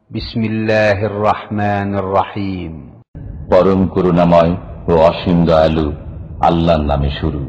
বিসমিল্লাহির রহমানির রহিম। পরম করুণাময় ও অসীম দয়ালু আল্লাহর নামে শুরু।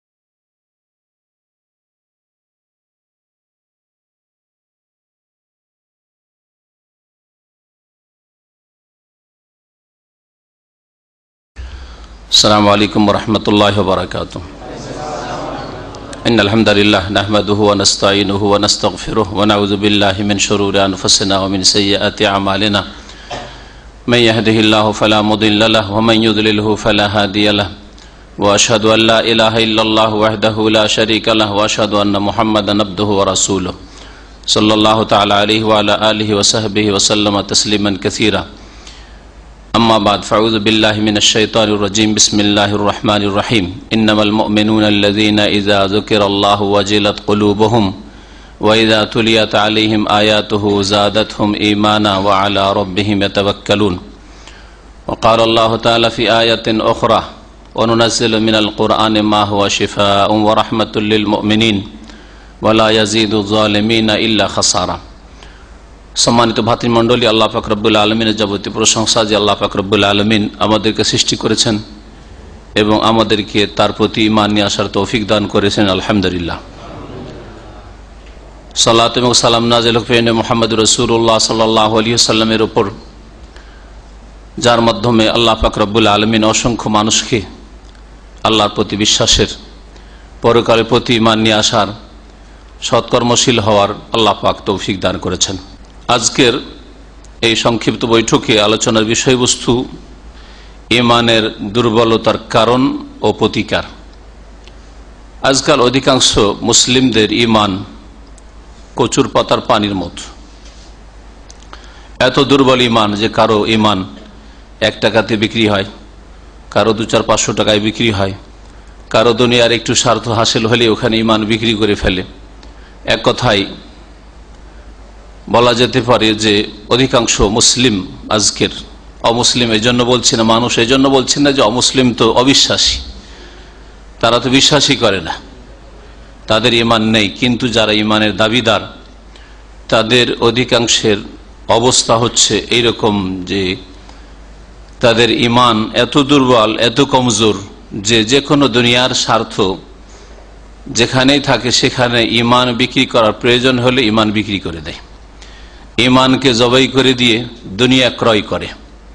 আসসালামু আলাইকুম ওয়া রাহমাতুল্লাহি ওয়া বারাকাতুহু। ইন্নাল হামদালিল্লাহ নাহমাদুহু ওয়া নাস্তাঈনুহু ওয়া নাস্তাগফিরুহু ওয়া নাউযু বিল্লাহি মিন শুরুরি আনফুসিনা ওয়া মিন সাইয়্যাতি আ'মালিনা। মান ইয়াহদিহিল্লাহু ফালা মুদিল্লা লাহু ওয়া মান ইউদ্লিলহু ফালা হাদিয়া লাহু। ওয়া আশহাদু আল লা ইলাহা ইল্লাল্লাহু ওয়াহদাহু লা শারীকা লাহু ওয়া আশহাদু আন্না মুহাম্মাদান আবদুহু ওয়া রাসূলুহু সাল্লাল্লাহু তাআলা আলাইহি ওয়া আলা আলিহি ওয়া সাহবিহি ওয়া সাল্লামা তাসলিমান কাসীরা। أما بعد فأعوذ بالله من الشيطان الرجيم بسم الله الرحمن الرحيم إنما المؤمنون الذين إذا ذكر الله وجلت قلوبهم وإذا تليت عليهم آياته زادتهم إيمانا وعلى ربهم يتوكلون. وقال الله تعالى في آية أخرى وننزل من القرآن ما هو شفاء ورحمة للمؤمنين ولا يزيد الظالمين إلا خسارا. সম্মানিত ভাতৃমণ্ডলী, আল্লাহ পাক রব্বুল আলমিনের যাবতীয় প্রশংসা যে আল্লাহ পাক রব্বুল আলমিন আমাদেরকে সৃষ্টি করেছেন এবং আমাদেরকে তার প্রতি ঈমান নিয়ে আসার তৌফিক দান করেছেন, আলহামদুলিল্লাহ। সালাত এবং সালাম নাযিল হোক মুহাম্মদ রাসূলুল্লাহ সাল্লাল্লাহু আলাইহি ওয়াসাল্লামের উপর, যার মাধ্যমে আল্লাহ পাক রব্বুল আলমিন অসংখ্য মানুষকে আল্লাহর প্রতি বিশ্বাসের, পরকালের প্রতি ঈমান নিয়ে আসার, সৎকর্মশীল হওয়ার আল্লাহ পাক তৌফিক দান করেছেন। আজকের এই সংক্ষিপ্ত বৈঠকে আলোচনার বিষয়বস্তু ঈমানের দুর্বলতার কারণ ও প্রতিকার। আজকাল অধিকাংশ মুসলিমদের ঈমান কচুর পাতার পানির মতো, এত দুর্বল ঈমান যে কারো ঈমান 1 টাকাতে বিক্রি হয়, কারো 200-500 টাকায় বিক্রি হয়, কারো দুনিয়ার একটু স্বার্থ হাসিল হলে ওখানে ঈমান বিক্রি করে ফেলে। এক কথায় বলা যেতে পারে যে অধিকাংশ মুসলিম আজকের অমুসলিম, এই জন্য বলছি না, মানুষ এই জন্য বলছি না যে অমুসলিম তো অবিশ্বাসী, তারা তো বিশ্বাসই করে না, তাদের ঈমান নেই। কিন্তু যারা ঈমানের দাবিদার তাদের অধিকাংশের অবস্থা হচ্ছে এইরকম যে তাদের ঈমান এত দুর্বল, এত কমজোর যে যে কোনো দুনিয়ার স্বার্থ যেখানেই থাকে সেখানে ঈমান বিক্রি করার প্রয়োজন হলে ঈমান বিক্রি করে দেয়, ঈমানকে জবাই করে দিয়ে দুনিয়া ক্রয় করে।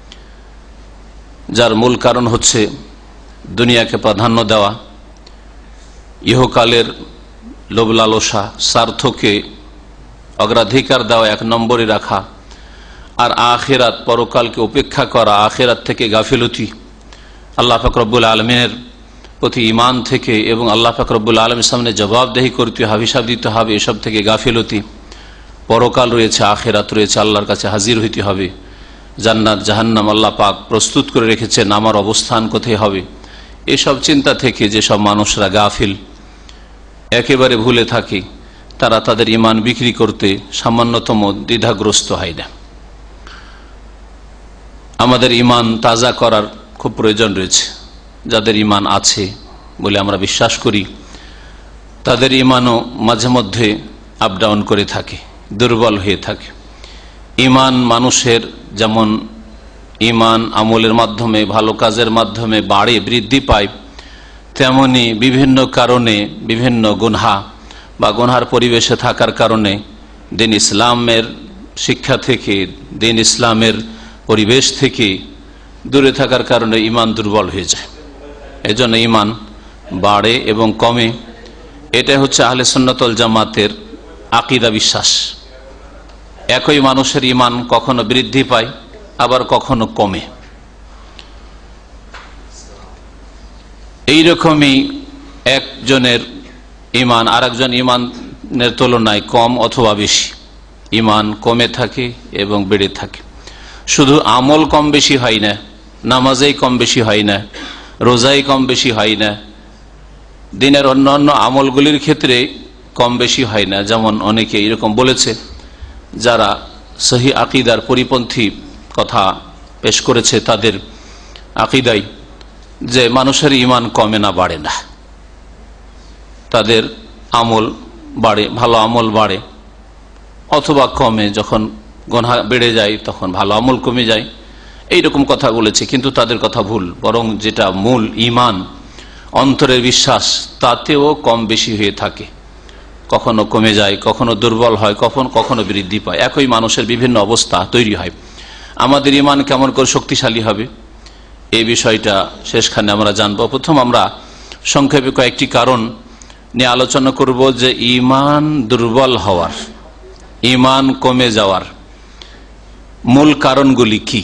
যার মূল কারণ হচ্ছে দুনিয়াকে প্রাধান্য দেওয়া, ইহকালের লোভ লালসা, স্বার্থকে অগ্রাধিকার দেওয়া, 1 নম্বরে রাখা, আর আখিরাত পরকালকে উপেক্ষা করা, আখিরাত থেকে গাফিলতি, আল্লাহ পাক রব্বুল আলমিনের প্রতি ঈমান থেকে এবং আল্লাহ পাক রব্বুল আলমীর সামনে জবাবদেহি করতে হবে, হিসাব দিতে হবে, এসব থেকে গাফিলতি। পরকাল রয়েছে, আখিরাত রয়েছে, আল্লাহর কাছে হাজির হইতে হবে, জান্নাত জাহান্নাম আল্লাহ পাক প্রস্তুত করে রেখেছেন, আমার অবস্থান কোথায় হবে, এসব চিন্তা থেকে যেসব মানুষরা গাফিল, একেবারে ভুলে থাকে, তারা তাদের ঈমান বিক্রি করতে সামান্যতম দ্বিধাগ্রস্ত হয় না। আমাদের ঈমান তাজা করার খুব প্রয়োজন রয়েছে। যাদের ঈমান আছে বলে আমরা বিশ্বাস করি, তাদের ঈমানও মাঝে মধ্যে আপ ডাউন করে থাকে, দুর্বল হয়ে থাকে। ঈমান মানুষের যেমন ঈমান আমলের মাধ্যমে, ভালো কাজের মাধ্যমে বাড়ে, বৃদ্ধি পায়, তেমনি বিভিন্ন কারণে, বিভিন্ন গুনহা বা গুনহার পরিবেশে থাকার কারণে, দিন ইসলামের শিক্ষা থেকে, দিন ইসলামের পরিবেশ থেকে দূরে থাকার কারণে ঈমান দুর্বল হয়ে যায়। এজন্য ঈমান বাড়ে এবং কমে। এটা হচ্ছে আহলে সুন্নাত ওয়াল জামাতের আকীদা, বিশ্বাস। একই মানুষের ঈমান কখনো বৃদ্ধি পায়, আবার কখনো কমে। এইরকমই একজনের ঈমান আরেকজন ঈমানের তুলনায় কম অথবা বেশি, ঈমান কমে থাকে এবং বেড়ে থাকে। শুধু আমল কম বেশি হয় না, নামাজেই কম বেশি হয় না, রোজাই কম বেশি হয় না, দিনের অন্যান্য আমলগুলির ক্ষেত্রে কম বেশি হয় না। যেমন অনেকে এরকম বলেছে, যারা সহি আকীদার পরিপন্থী কথা পেশ করেছে, তাদের আকীদাই যে মানুষের ঈমান কমে না, বাড়ে না, তাদের আমল বাড়ে, ভালো আমল বাড়ে অথবা কমে, যখন গুনাহ বেড়ে যায়, তখন ভালো আমল কমে যায়, এইরকম কথা বলেছে। কিন্তু তাদের কথা ভুল, বরং যেটা মূল ঈমান, অন্তরের বিশ্বাস, তাতেও কম বেশি হয়ে থাকে, কখনো কমে যায়, কখনো দুর্বল হয়, কখনো বৃদ্ধি পায়। একই মানুষের বিভিন্ন অবস্থা তৈরি হয়। আমাদের ঈমান কেমন করে শক্তিশালী হবে, এই বিষয়টা শেষখানে আমরা জানবো। প্রথম আমরা সংক্ষেপে কয়েকটি কারণ নিয়ে আলোচনা করব যে ঈমান দুর্বল হওয়ার, ঈমান কমে যাওয়ার মূল কারণগুলি কি।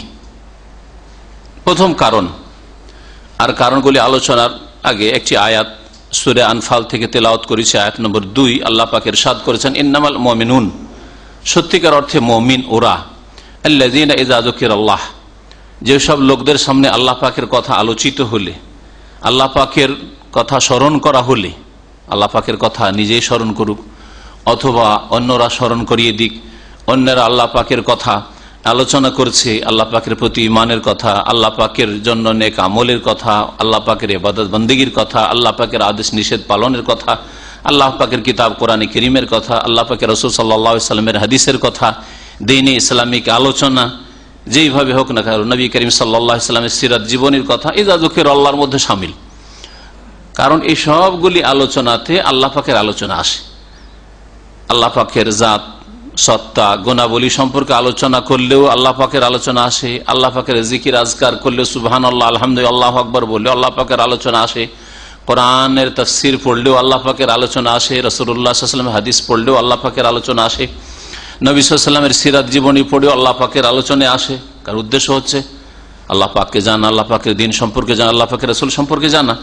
প্রথম কারণ, আর কারণগুলি আলোচনার আগে একটি আয়াত সূরা আনফাল থেকে তেলাওয়াত করেছে, আয়াত নম্বর 2। আল্লাহ পাক ইরশাদ করেছেন, ইন্নামাল মুমিনুন, সত্যিকার অর্থে মুমিন ওরা, আল্লাযীনা ইযা যুকিরাল্লাহ, যেসব লোকদের সামনে আল্লাহ পাকের কথা আলোচিত হলে, আল্লাহ পাকের কথা স্মরণ করা হলে, আল্লাহ পাকের কথা নিজেই স্মরণ করুক অথবা অন্যরা স্মরণ করিয়ে দিক, অন্যরা আল্লাহ পাকের কথা আলোচনা করছে, আল্লাহ পাকের প্রতি ঈমানের কথা, আল্লাহ পাকের জন্য নেক আমলের কথা, আল্লাহ পাকের ইবাদত বন্দেগীর কথা, আল্লাহ পাকের আদেশ নিষেধ পালনের কথা, আল্লাহ পাকের কিতাব কোরআনে কারীমের কথা, আল্লাহ পাকের রাসূল সাল্লাল্লাহু আলাইহি ওয়াসাল্লামের হাদিসের কথা, দ্বীনে ইসলামিক আলোচনা যেইভাবে হোক না কেন, নবী করিম সাল্লাল্লাহু আলাইহি ওয়াসাল্লামের সিরাত জীবনীর কথা, ইযা যুকির আল্লাহর মধ্যে শামিল। কারণ এই সবগুলি আলোচনাতে আল্লাহ পাকের আলোচনা আসে। আল্লাহ পাকের জাত, সত্তা, গুণাবলী সম্পর্কে আলোচনা করলেও আল্লাহ পাকের আলোচনা আসে। আল্লাহ পাকের জিকির আজকার করলে, সুবহানাল্লাহ, আলহামদুলিল্লাহ, আল্লাহু আকবার বললেও আল্লাহ পাকের আলোচনা আসে। কোরআনের তাফসীর পড়লেও আল্লাহ পাকের আলোচনা আসে। রাসূলুল্লাহ সাল্লাল্লাহু আলাইহি ওয়াসাল্লামের হাদিস পড়লেও আল্লাহ পাকের আলোচনা আসে। নবী সাল্লাল্লাহু আলাইহি ওয়াসাল্লামের সিরাত জীবনী পড়েও আল্লাহ পাকের আলোচনায় আসে। কার উদ্দেশ্য হচ্ছে আল্লাহ পাককে জানা, আল্লাহ পাকের দ্বীন সম্পর্কে জানা, আল্লাহ পাকের রাসূল সম্পর্কে জানা।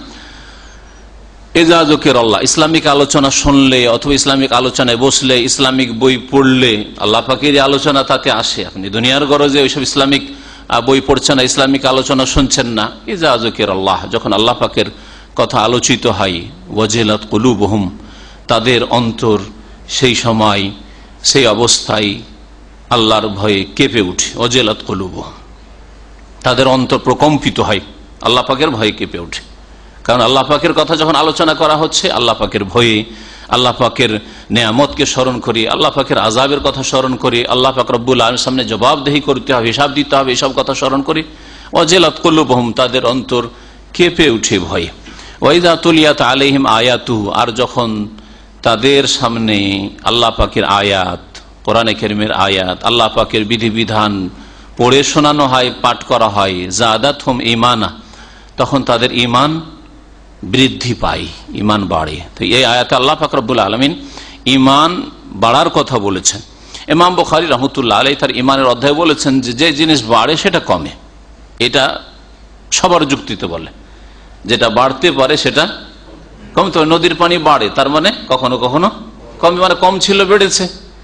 ইযা যুকিরাল্লাহ, ইসলামিক আলোচনা শুনলে অথবা ইসলামিক আলোচনায় বসলে, ইসলামিক বই পড়লে আল্লাহ পাকের আলোচনা তাতে আসে। আপনি দুনিয়ার গরজে ওইসব ইসলামিক বই পড়ছেন না, ইসলামিক আলোচনা শুনছেন না। ইযা যুকিরাল্লাহ, যখন আল্লাহ পাকের কথা আলোচিত হয়, ওয়াজিলাত কুলুবুহুম, তাদের অন্তর সেই সময়, সেই অবস্থায় আল্লাহর ভয়ে কেঁপে উঠে। ওয়াজিলাত কুলুবুহুম, তাদের অন্তর প্রকম্পিত হয়, আল্লাহ পাকের ভয়ে কেঁপে উঠে। কারণ আল্লাহ পাকের কথা যখন আলোচনা করা হচ্ছে, আল্লাহ পাকের ভয়ে, আল্লাহ পাকের নেয়ামতকে স্মরণ করি, আল্লাহ পাকের আযাবের কথা স্মরণ করি, আল্লাহ পাক রব্বুল আলামিনের সামনে জবাবদেহি করতে হবে, হিসাব দিতে হবে, এসব কথা স্মরণ করি। ওয়াজিলাত কুলুবুহুম, তাদের অন্তর কেঁপে উঠে ভয়ে। ওয়াইযা তুলিয়াত আলাইহিম আয়াতুহু, আর যখন তাদের সামনে আল্লাহ পাকের আয়াত, কোরআনে কারীমের আয়াত, আল্লাহ পাকের বিধিবিধান পড়ে শোনানো হয়, পাঠ করা হয়, যাদাতহুম ঈমানা, তখন তাদের ঈমান বৃদ্ধি পায়, ঈমান বাড়ে। তো এই আয়াতে আল্লাহ পাক রব্বুল আলামিন ঈমান বাড়ার কথা বলেছেন। ইমাম বুখারী রাহমাতুল্লাহ আলাইহি তার ঈমানের অধ্যায়ে বলেছেন যে জিনিস বাড়ে সেটা কমে। এটা সবার যুক্তিতে বলে, যেটা বাড়তে পারে সেটা কমতে পারে। নদীর পানি বাড়ে, তার মানে কখনো কখনো কমে, মানে কম ছিল বেড়েছে।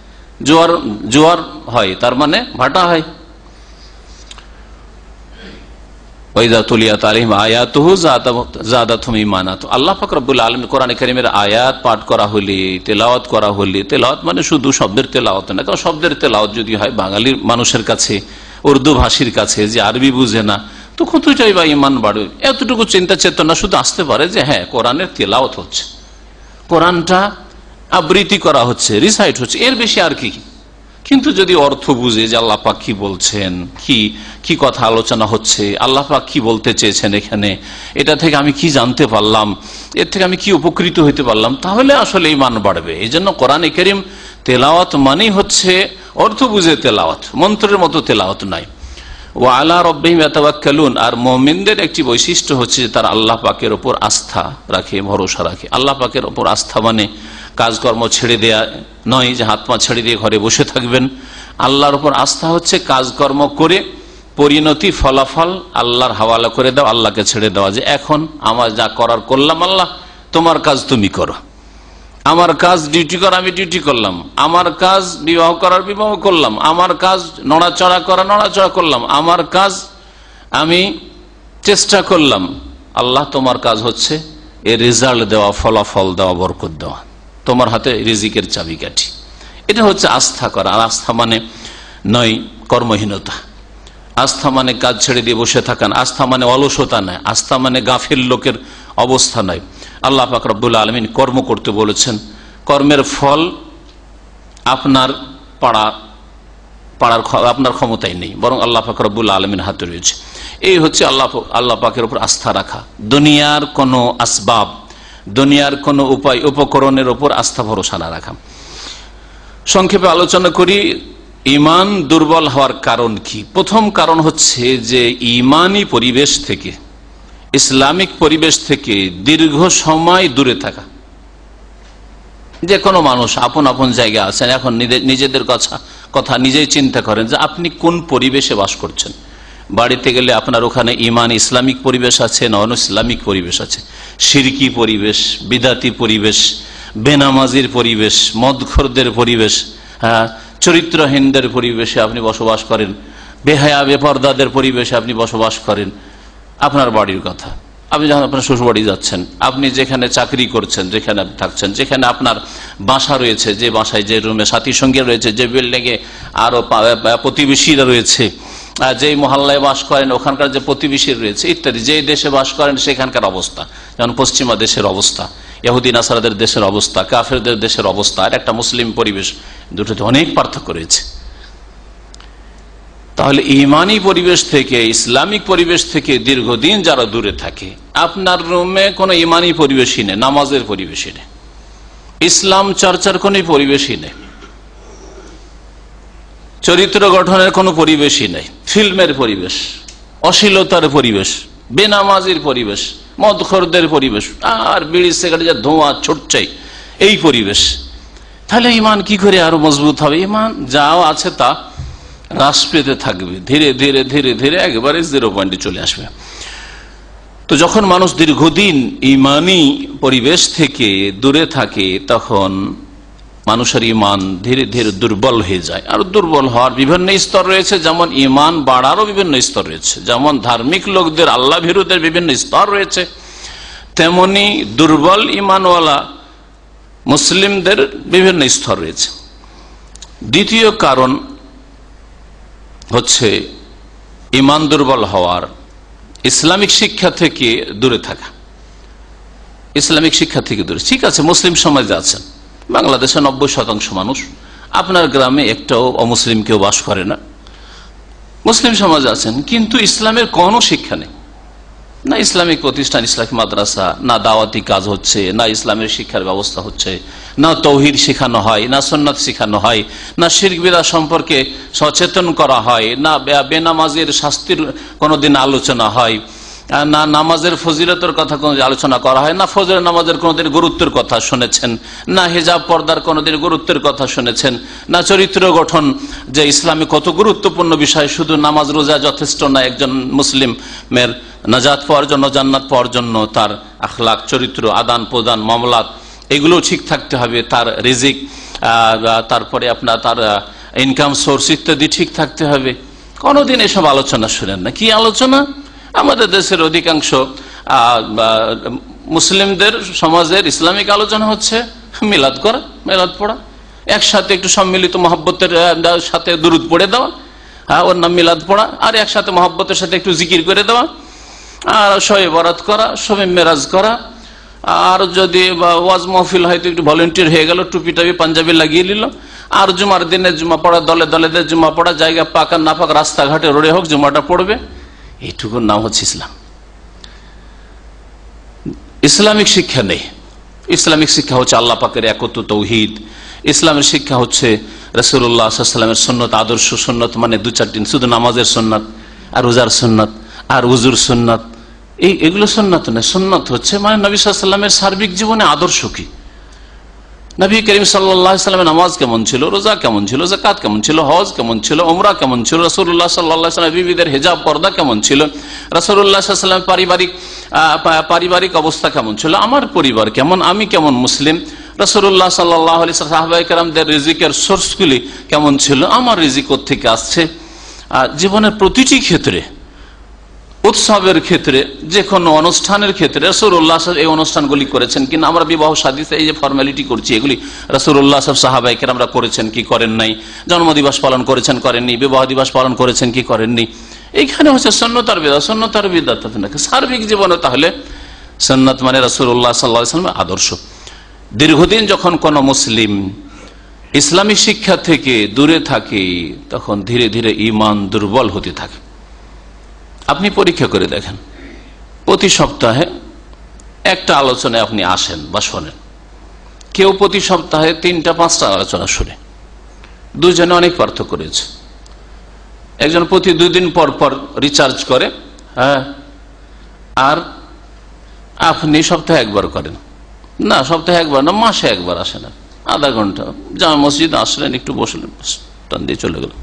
জোয়ার হয়, তার মানে ভাটা হয়। ওয়াইযা তুলিয়াত আলাইহিম আয়াতুহু যাদাতহুম ঈমানা, তো আল্লাহ পাক রব্বুল আলামিন কোরআনে কারীমের আয়াত পাঠ করা হলে, তেলাওয়াত করা হলে, তেলাওয়াত মানে শুধু শব্দের তেলাওয়াত না, কারণ শব্দের তেলাওয়াত যদি হয় বাঙালির মানুষের কাছে, উর্দু ভাষীর কাছে, যে আরবি বুঝে না, তো কতটাই বা ঈমান বাড়বে। এতটুকু চিন্তা চেতনা শুধু আসতে পারে যে হ্যাঁ, কোরআনের তেলাওয়াত হচ্ছে, কোরআনটা আবৃত্তি করা হচ্ছে, রিসাইট হচ্ছে, এর বেশি আর কি। কিন্তু যদি অর্থ বুঝে যে আল্লাহ পাক কি বলছেন, কি কথা আলোচনা হচ্ছে, আল্লাহ পাক কি বলতে চেয়েছেন এখানে, এটা থেকে আমি কি জানতে পারলাম, এর থেকে আমি কি উপকৃত হইতে পারলাম, তাহলে আসলে ঈমান বাড়বে। এই জন্য কোরআনে কারীম তেলাওয়াত মানেই হচ্ছে অর্থ বুঝে তেলাওয়াত, মন্ত্রের মতো তেলাওয়াত নাই। ওয়া আলা রাব্বিহিম ইয়াতাওয়াক্কালুন, আর মুমিনদের একটি বৈশিষ্ট্য হচ্ছে যে তারা আল্লাহ পাকের উপর আস্থা রাখে, ভরসা রাখে। আল্লাহ পাকের উপর আস্থা মানে কাজকর্ম ছেড়ে দেয়া নয়, যে হাত পা ছেড়ে দিয়ে ঘরে বসে থাকবেন। আল্লাহর উপর আস্থা হচ্ছে কাজকর্ম করে পরিণতি, ফলাফল আল্লাহর হাওয়ালা করে দাও, আল্লাহকে ছেড়ে দেওয়া, যে এখন আমার যা করার করলাম, আল্লাহ তোমার কাজ তুমি করো, আমার কাজ ডিউটি করা আমি ডিউটি করলাম, আমার কাজ বিবাহ করার বিবাহ করলাম, আমার কাজ নড়াচড়া করা নড়াচড়া করলাম, আমার কাজ আমি চেষ্টা করলাম, আল্লাহ তোমার কাজ হচ্ছে এর রেজাল্ট দেওয়া, ফলাফল দেওয়া, বরকত দেওয়া, তোমার হাতে রিজিকের চাবিকাঠি। এটা হচ্ছে আস্থা করা। আর আস্থা মানে নয় কর্মহীনতা, আস্থা মানে কাজ ছেড়ে দিয়ে বসে থাকান, আস্থা মানে অলসতা নয়, আস্থা মানে গাফিল লোকের অবস্থা নয়। আল্লাহ পাক রব্বুল আলামিন কর্ম করতে বলেছেন, কর্মের ফল আপনার পাড়া পারার আপনার ক্ষমতায় নেই, বরং আল্লাহ পাক রব্বুল আলামিন হাতে রয়েছে। এই হচ্ছে আল্লাহ পাকের উপর আস্থা রাখা। দুনিয়ার কোনো আসবাব, দুনিয়ার কোনো উপায় উপকরণের উপর আস্থা ভরসা না রাখা। সংক্ষেপে আলোচনা করি ঈমান দুর্বল হওয়ার কারণ কি। প্রথম কারণ হচ্ছে যে ঈমানি পরিবেশ থেকে, ইসলামিক পরিবেশ থেকে দীর্ঘ সময় দূরে থাকা। যে কোনো মানুষ আপন আপন জায়গায় আছেন, এখন নিজেদের কথা নিজেই চিন্তা করেন যে আপনি কোন পরিবেশে বাস করছেন। বাড়িতে গেলে আপনার ওখানে ঈমান ইসলামিক পরিবেশ আছে না অন ইসলামিক পরিবেশ আছে, শিরকি পরিবেশ, বিদাতি পরিবেশ, বেনামাজির পরিবেশ, মদখোরদের পরিবেশ, চরিত্রহীনদের পরিবেশে আপনি বসবাস করেন, বেহায়া বেপরদাদের পরিবেশে আপনি বসবাস করেন। আপনার বাড়ির কথা, আপনি যখন আপনার শ্বশুর বাড়ি যাচ্ছেন, আপনি যেখানে চাকরি করছেন, যেখানে থাকছেন, যেখানে আপনার বাসা রয়েছে, যে বাসায় যে রুমে সাথী সঙ্গী রয়েছে, যে বিল্ডিংয়ে আরো প্রতিবেশীরা রয়েছে, যে মহল্লায় বাস করেন ওখানকার যে প্রতিবেশী রয়েছে ইত্যাদি, যে দেশে বাস করেন সেখানকার অবস্থা, যেমন পশ্চিমা দেশের অবস্থা, ইহুদি নাসারাদের দেশের অবস্থা, কাফেরদের দেশের অবস্থা, আর একটা মুসলিম পরিবেশ, দুটোতে অনেক পার্থক্য রয়েছে। তাহলে ঈমানি পরিবেশ থেকে, ইসলামিক পরিবেশ থেকে দীর্ঘদিন যারা দূরে থাকে, আপনার রুমে কোনো ঈমানি পরিবেশই নেই, নামাজের পরিবেশই নেই, ইসলাম চর্চার কোনো পরিবেশই নেই, চরিত্র গঠনের কোনো পরিবেশই নেই, ফিল্মের পরিবেশ, অশ্লীলতার পরিবেশ, বেনামাজির পরিবেশ, মদখোরদের পরিবেশ, আর বিড়ি সিগারেট যা ধোঁয়া ছুটছে এই পরিবেশ, তাহলে ঈমান কি করে আরো মজবুত হবে? ঈমান যাও আছে তা হ্রাস পেতে থাকবে, ধীরে ধীরে ধীরে ধীরে একেবারে 0 পয়েন্টে চলে আসবে। তো যখন মানুষ দীর্ঘদিন ঈমানি পরিবেশ থেকে দূরে থাকে, তখন মানুষের ঈমান ধীরে ধীরে দুর্বল হয়ে যায়। আর দুর্বল হওয়ার বিভিন্ন স্তর রয়েছে, যেমন ঈমান বাড়ারও বিভিন্ন স্তর রয়েছে। যেমন ধার্মিক লোকদের, আল্লাহ ভীরুদের বিভিন্ন স্তর রয়েছে, তেমনি দুর্বল ঈমানওয়ালা মুসলিমদের বিভিন্ন স্তর রয়েছে। দ্বিতীয় কারণ হচ্ছে ঈমান দুর্বল হওয়ার ইসলামিক শিক্ষা থেকে দূরে থাকা। ইসলামিক শিক্ষা থেকে দূরে, ঠিক আছে মুসলিম সমাজে আছেন, বাংলাদেশে 90% মানুষ, আপনার গ্রামে একটাও অমুসলিম কেউ বাস করে না, মুসলিম সমাজে আছেন, কিন্তু ইসলামের কোনো শিক্ষা নেই, না ইসলামিক প্রতিষ্ঠান, ইসলামিক মাদ্রাসা, না দাওয়াতি কাজ হচ্ছে, না ইসলামের শিক্ষার ব্যবস্থা হচ্ছে, না তৌহিদ শেখানো হয়, না সুন্নাত শেখানো হয়, না শিরক বিদআত সম্পর্কে সচেতন করা হয়, না বেনামাজির শাস্তির কোনোদিন আলোচনা হয়, না নামাজের ফজিলতের কথা কোনো আলোচনা করা হয়, না ফজরের নামাজের কোনোদিন গুরুত্বের কথা শুনেছেন, না হিজাব পর্দার কোনোদিন গুরুত্বের কথা শুনেছেন, না চরিত্র গঠন যে ইসলামে কত গুরুত্বপূর্ণ বিষয়, শুধু নামাজ রোজা যথেষ্ট না একজন মুসলিমের নাজাত পাওয়ার জন্য, জান্নাত পাওয়ার জন্য তার আখলাক, চরিত্র, আদান প্রদান, মামলাত এগুলো ঠিক থাকতে হবে, তার রিজিক, তারপরে আপনার তার ইনকাম সোর্স ইত্যাদি ঠিক থাকতে হবে। কোনোদিন এসব আলোচনা শুনেন না। কি আলোচনা? আমাদের দেশের অধিকাংশ মুসলিমদের সমাজের ইসলামিক আলোচনা হচ্ছে মিলাদ করা, মিলাদ পড়া, একসাথে একটু সম্মিলিত মহব্বতের সাথে দুরুদ পড়ে দেওয়া, ওর নাম মিলাদ পড়া, আর একসাথে মহব্বতের সাথে একটু জিকির করে দেওয়া, আর শবে বরাত করা, শবে মেরাজ করা, আর যদি ওয়াজ মাহফিল হয়তো একটু ভলেন্টিয়ার হয়ে গেল, টুপি টাপি পাঞ্জাবি লাগিয়ে নিল, আর জুমার দিনে জুমা পড়া, দলে দলে জুমা পড়া, জায়গা পাকা না পাক রাস্তাঘাটে রোডে হোক জুমাটা পড়বে, এইটুকুর নাম হচ্ছে ইসলাম। ইসলামিক শিক্ষা নেই। ইসলামিক শিক্ষা হচ্ছে আল্লাহ পাকের একত্ব, তৌহিদ। ইসলামের শিক্ষা হচ্ছে রাসূলুল্লাহ সাল্লাল্লাহু আলাইহি ওয়াসাল্লামের সুন্নত, আদর্শ সুন্নত, মানে 2-4 দিন শুধু নামাজের সুন্নত, আর রোজার সুন্নত, আর উজুর সুন্নত, এগুলো সুন্নত নয়। সুন্নত হচ্ছে মানে নবী সাল্লাল্লাহু আলাইহি ওয়াসাল্লামের সার্বিক জীবনে আদর্শ কি, নবী করিম সাল্লাল্লাহু আলাইহি ওয়াসাল্লামের নামাজ কেমন ছিল, রোজা কেমন ছিল, যাকাত কেমন ছিল, হজ কেমন ছিল, উমরা কেমন ছিল, রাসূলুল্লাহ সাল্লাল্লাহু আলাইহি ওয়াসাল্লাম বিবিদের হিজাব পর্দা কেমন ছিল, রাসূলুল্লাহ সাল্লাল্লাহু আলাইহি ওয়াসাল্লাম পারিবারিক অবস্থা কেমন ছিল, আমার পরিবার কেমন, আমি কেমন মুসলিম, রাসূলুল্লাহ সাল্লাল্লাহু আলাইহি ওয়াসাল্লাম সাহাবায়ে কেরামদের রিজিকের সোর্সগুলি কেমন ছিল, আমার রিজিক কোত্থেকে আসছে। জীবনের প্রতিটি ক্ষেত্রে, উৎসবের ক্ষেত্রে, যে কোনো অনুষ্ঠানের ক্ষেত্রে রাসূলুল্লাহ এই অনুষ্ঠানগুলি করেছেন কিনা, আমরা বিবাহ শাদীতে এই যে ফর্মালিটি করছি এগুলি রাসূলুল্লাহ সাহাবায়ে কেরামরা করেছেন কি করেন নাই, জন্মদিবস পালন করেছেন করেননি, বিবাহ দিবস পালন করেছেন কি করেননি, এইখানে হচ্ছে সুন্নাত আর বিদআত, সুন্নাত আর বিদআত নাকি সার্বিক জীবনে। তাহলে সুন্নাত মানে রাসূলুল্লাহ সাল্লাল্লাহু আলাইহি ওয়াসাল্লামের আদর্শ। দীর্ঘদিন যখন কোন মুসলিম ইসলামিক শিক্ষা থেকে দূরে থাকে তখন ধীরে ধীরে ঈমান দুর্বল হতে থাকে। আপনি পরীক্ষা করে দেখেন, প্রতি সপ্তাহে একটা আলোচনায় আপনি আসেন বা শোনেন, কেউ প্রতি সপ্তাহে 3-5টা আলোচনা শুনে, দুজনে অনেক পার্থক্য রয়েছে। একজন প্রতি 2 দিন পর পর রিচার্জ করে, হ্যাঁ, আর আপনি সপ্তাহে একবার করেন। না, সপ্তাহে একবার না, মাসে একবার আসেন, আধা ঘন্টা জামা মসজিদে আসলেন, একটু বসলেন, টান দিয়ে চলে গেল।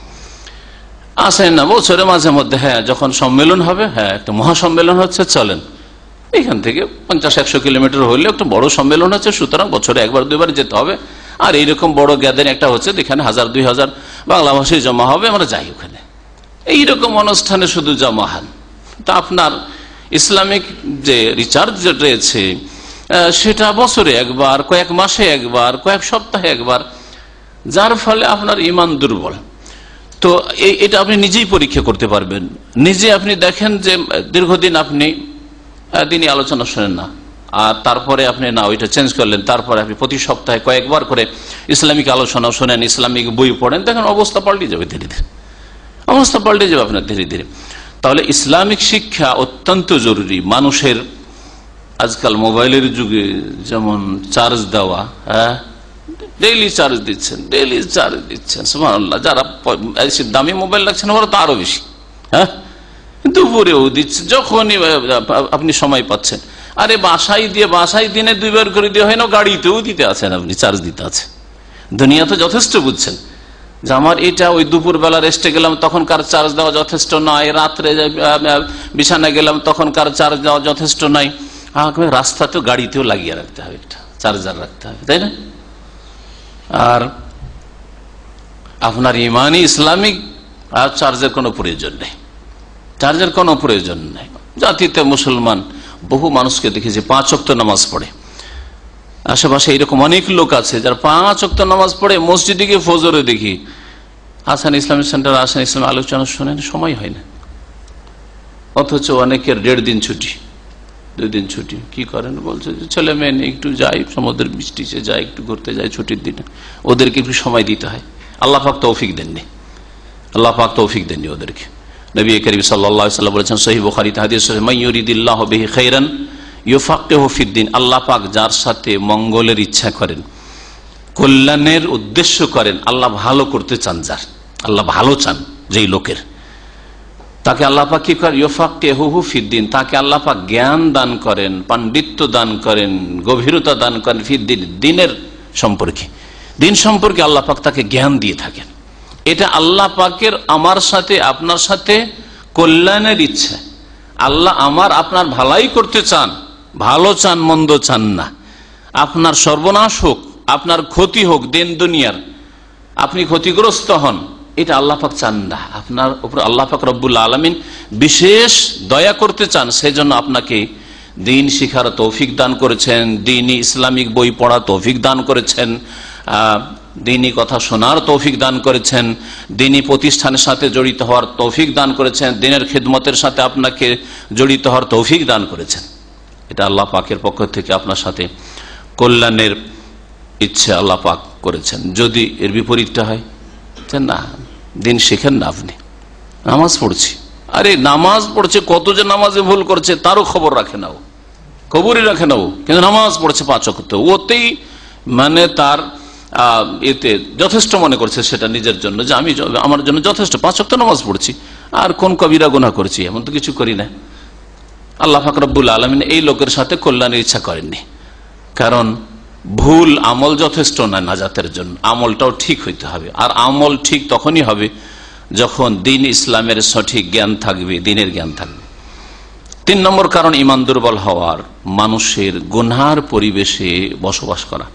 আসেন না বছরে মাঝে মধ্যে, হ্যাঁ, যখন সম্মেলন হবে, হ্যাঁ, একটা মহাসম্মেলন হচ্ছে, চলেন। এখান থেকে 50-100 কিলোমিটার হলে একটা বড় সম্মেলন হচ্ছে, সুতরাং বছরে 1-2বার যেতে হবে। আর এইরকম বড় গ্যাদারিং একটা হচ্ছে, যেখানে 1000-2000 বাংলাভাষী জমা হবে, আমরা যাই ওখানে। এইরকম অনুষ্ঠানে শুধু জমা হন। তা আপনার ইসলামিক যে রিচার্জ রয়েছে সেটা বছরে একবার, কয়েক মাসে একবার, কয়েক সপ্তাহে একবার, যার ফলে আপনার ঈমান দুর্বল। তো এটা আপনি নিজেই পরীক্ষা করতে পারবেন। নিজে আপনি দেখেন যে দীর্ঘদিন আপনি দিনই আলোচনা শোনেন না, আর তারপরে আপনি না ওইটা চেঞ্জ করলেন, তারপরে আপনি প্রতি সপ্তাহে কয়েকবার করে ইসলামিক আলোচনা শোনেন, ইসলামিক বই পড়েন, দেখেন অবস্থা পাল্টে যাবে ধীরে ধীরে, অবস্থা পাল্টে যাবে আপনার ধীরে ধীরে। তাহলে ইসলামিক শিক্ষা অত্যন্ত জরুরি। মানুষের আজকাল মোবাইলের যুগে যেমন চার্জ দেওয়া, হ্যাঁ, ডেইলি চার্জ দিচ্ছেন, সুবহানাল্লাহ। যারা দামি মোবাইল রাখছেন ওরা তো আরো বেশি, হ্যাঁ, দুপুরেও দিচ্ছে, যখনই আপনি সময় পাচ্ছেন। আরে বাসায় দিনে 2বার করে দিয়ে হয় না, গাড়িতেও দিতে আছেন, আপনি চার্জ দিতে আছে। দুনিয়া তো যথেষ্ট বুঝছেন যে আমার এটা ওই দুপুর বেলা রেস্টে গেলাম তখনকার চার্জ দেওয়া যথেষ্ট নয়, রাত্রে বিছানা গেলাম তখনকার চার্জ দেওয়া যথেষ্ট নয়। রাস্তাতেও গাড়িতেও লাগিয়ে রাখতে হবে, একটা চার্জার রাখতে হবে, তাই না? আর আপনার ইমানি ইসলামিক চার্জের কোনো প্রয়োজন নেই, চার্জের কোনো প্রয়োজন নেই। জাতিতে মুসলমান বহু মানুষকে দেখেছি 5 ওয়াক্ত নামাজ পড়ে। আশেপাশে এরকম অনেক লোক আছে যারা 5 ওয়াক্ত নামাজ পড়ে, মসজিদে গিয়ে ফজরে দেখি আসেন, ইসলামিক সেন্টার আসেন, ইসলামিক আলোচনা শোনেন, সময় হয় না। অথচ অনেকের 1.5 দিন ছুটি, 2 দিন ছুটি। কি করেন? বলছে যে ছেলে মেয়ে নিয়ে একটু যাই, সমুদ্রের বৃষ্টিতে যাই, একটু ঘুরতে যাই ছুটির দিনে, ওদেরকে একটু সময় দিতে হয়। আল্লাহ পাক তৌফিক দেননি, আল্লাহ পাক তৌফিক দেননি ওদেরকে। নবী করিম সাল্লাল্লাহু আলাইহি ওয়াসাল্লাম বলেছেন সহিহ বুখারীতে হাদিস, মান ইউরিদিল্লাহু বিহি খাইরান ইউফাক্কিহু ফিদ্দিন। আল্লাহ পাক যার সাথে মঙ্গলের ইচ্ছা করেন, কল্যাণের উদ্দেশ্য করেন, আল্লাহ ভালো করতে চান, যার আল্লাহ ভালো চান যেই লোকের, তাকে আল্লাহ পাক কি করেন? ইউফাক্কিহু ফিদ্দিন, তাকে আল্লাহ পাক জ্ঞান দান করেন, পাণ্ডিত্য দান করেন, গভীরতা দান করেন ফিদ্দিন, দিনের সম্পর্কে, দিন সম্পর্কে আল্লাহ পাক তাকে জ্ঞান দিয়ে থাকেন। এটা আল্লাহ পাকের আমার সাথে আপনার সাথে কল্যাণের ইচ্ছা। আল্লাহ আমার আপনার ভালাই করতে চান, ভালো চান, মন্দ চান না। আপনার সর্বনাশ হোক, আপনার ক্ষতি হোক, দিন দুনিয়ার আপনি ক্ষতিগ্রস্ত হন, এটা আল্লাহ পাক চান না। আপনার উপর আল্লাহ পাক রব্বুল আলামিন বিশেষ দয়া করতে চান, সেই জন্য আপনাকে দিন শিখার তৌফিক দান করেছেন, দিনই ইসলামিক বই পড়া তৌফিক দান করেছেন, দিনই কথা শোনার তৌফিক দান করেছেন, দিনই প্রতিষ্ঠানের সাথে জড়িত হওয়ার তৌফিক দান করেছেন, দিনের খিদমতের সাথে আপনাকে জড়িত হওয়ার তৌফিক দান করেছেন। এটা আল্লাহ পাকের পক্ষ থেকে আপনার সাথে কল্যাণের ইচ্ছে আল্লাহ পাক করেছেন। যদি এর বিপরীতটা হয়, না, দিন শিখেন না, আপনি নামাজ পড়ছি, আরে নামাজ পড়ছে, কত যে নামাজে ভুল করছে তারও খবর রাখে না, ও খবরই রাখে না, ও কিন্তু নামাজ পড়ছে 5 ওয়াক্ত, ওতেই মানে তার এতে যথেষ্ট মনে করছে সেটা নিজের জন্য, যে আমি আমার জন্য যথেষ্ট, 5 ওয়াক্ত নামাজ পড়ছি, আর কোন কবিরা গুনাহ করছি, এমন তো কিছু করি না। আল্লাহ পাক রব্বুল আলামিন এই লোকের সাথে কল্যাণের ইচ্ছা করেননি, কারণ ভুল আমল যথেষ্ট না নাজাতের জন্য, আমলটাও ঠিক হইতে হবে। আর আমল ঠিক তখনই হবে যখন দিন ইসলামের সঠিক জ্ঞান থাকবে, দিনের জ্ঞান থাকবে। 3 নম্বর কারণ ঈমান দুর্বল হওয়ার, মানুষের গুনার পরিবেশে বসবাস করা।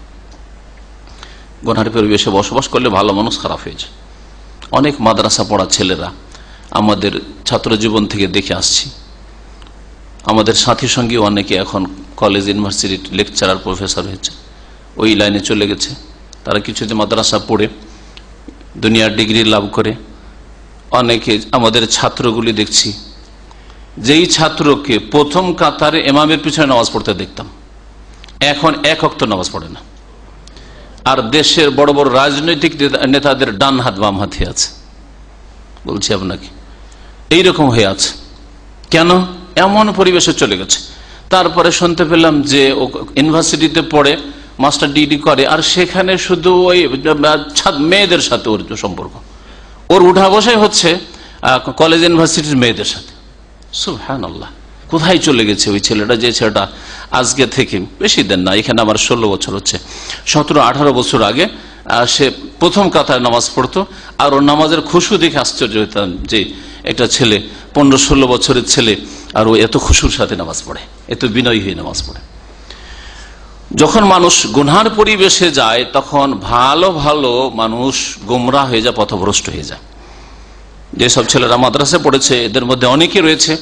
গুনার পরিবেশে বসবাস করলে ভালো মানুষ খারাপ হয়ে যায়। অনেক মাদ্রাসা পড়া ছেলেরা আমাদের ছাত্র জীবন থেকে দেখে আসছি, আমাদের সাথী সঙ্গী অনেকে এখন কলেজ ইউনিভার্সিটির লেকচারার প্রফেসর হয়েছে, ওই লাইনে চলে গেছে। তারা কিছুদিন মাদ্রাসা পড়ে দুনিয়ার ডিগ্রি লাভ করে, অনেকে আমাদের ছাত্রগুলি দেখছি, যেই ছাত্রকে প্রথম কাতারে ইমামের পিছনে নামাজ পড়তে দেখতাম, এখন 1 ওয়াক্ত নামাজ পড়ে না। আর দেশের বড় বড় রাজনৈতিক নেতাদের ডান হাত বাম হাতে আছে, বলছি আপনাকে, এইরকম হয়ে আছে। কেন? এমন পরিবেশে চলে গেছে। তারপরে শুনতে পেলাম যে ও ইউনিভার্সিটিতে পড়ে, মাস্টার ডিগ্রি করে, আর সেখানে শুধু ওই মেয়েদের সাথে ওর সম্পর্ক, ওর উঠা বসাই হচ্ছে কলেজ ইউনিভার্সিটির মেয়েদের সাথে। সুবহানাল্লাহ, কোথায় চলে গেছে ওই ছেলেটা, যে ছেলেটা আজকে থেকে বেশি দিন না, এখানে আমার 16 বছর হচ্ছে, 17-18 বছর আগে সে প্রথম কাতারে নামাজ পড়তো, আর ওর নামাজের খুশু দেখে আশ্চর্য হইতাম যে একটা ছেলে 15-16 বছরের ছেলে, আর ও এত খুশুর সাথে নামাজ পড়ে, এত বিনয়ী হয়ে নামাজ পড়ে। যখন মানুষ গুনহার পরিবেশে যায় তখন ভালো ভালো মানুষ গোমরাহ হয়ে যায়, পথভ্রষ্ট হয়ে যায়। যেসব ছেলেরা মাদ্রাসায় পড়েছে এদের মধ্যে অনেকে রয়েছে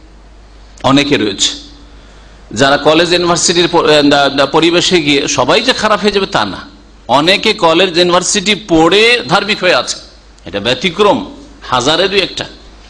যারা কলেজ ইউনিভার্সিটির পরিবেশে গিয়ে সবাই যে খারাপ হয়ে যাবে তা না, অনেকে কলেজ ইউনিভার্সিটি পড়ে ধার্মিক হয়ে আছে, এটা ব্যতিক্রম, হাজারেরই একটা।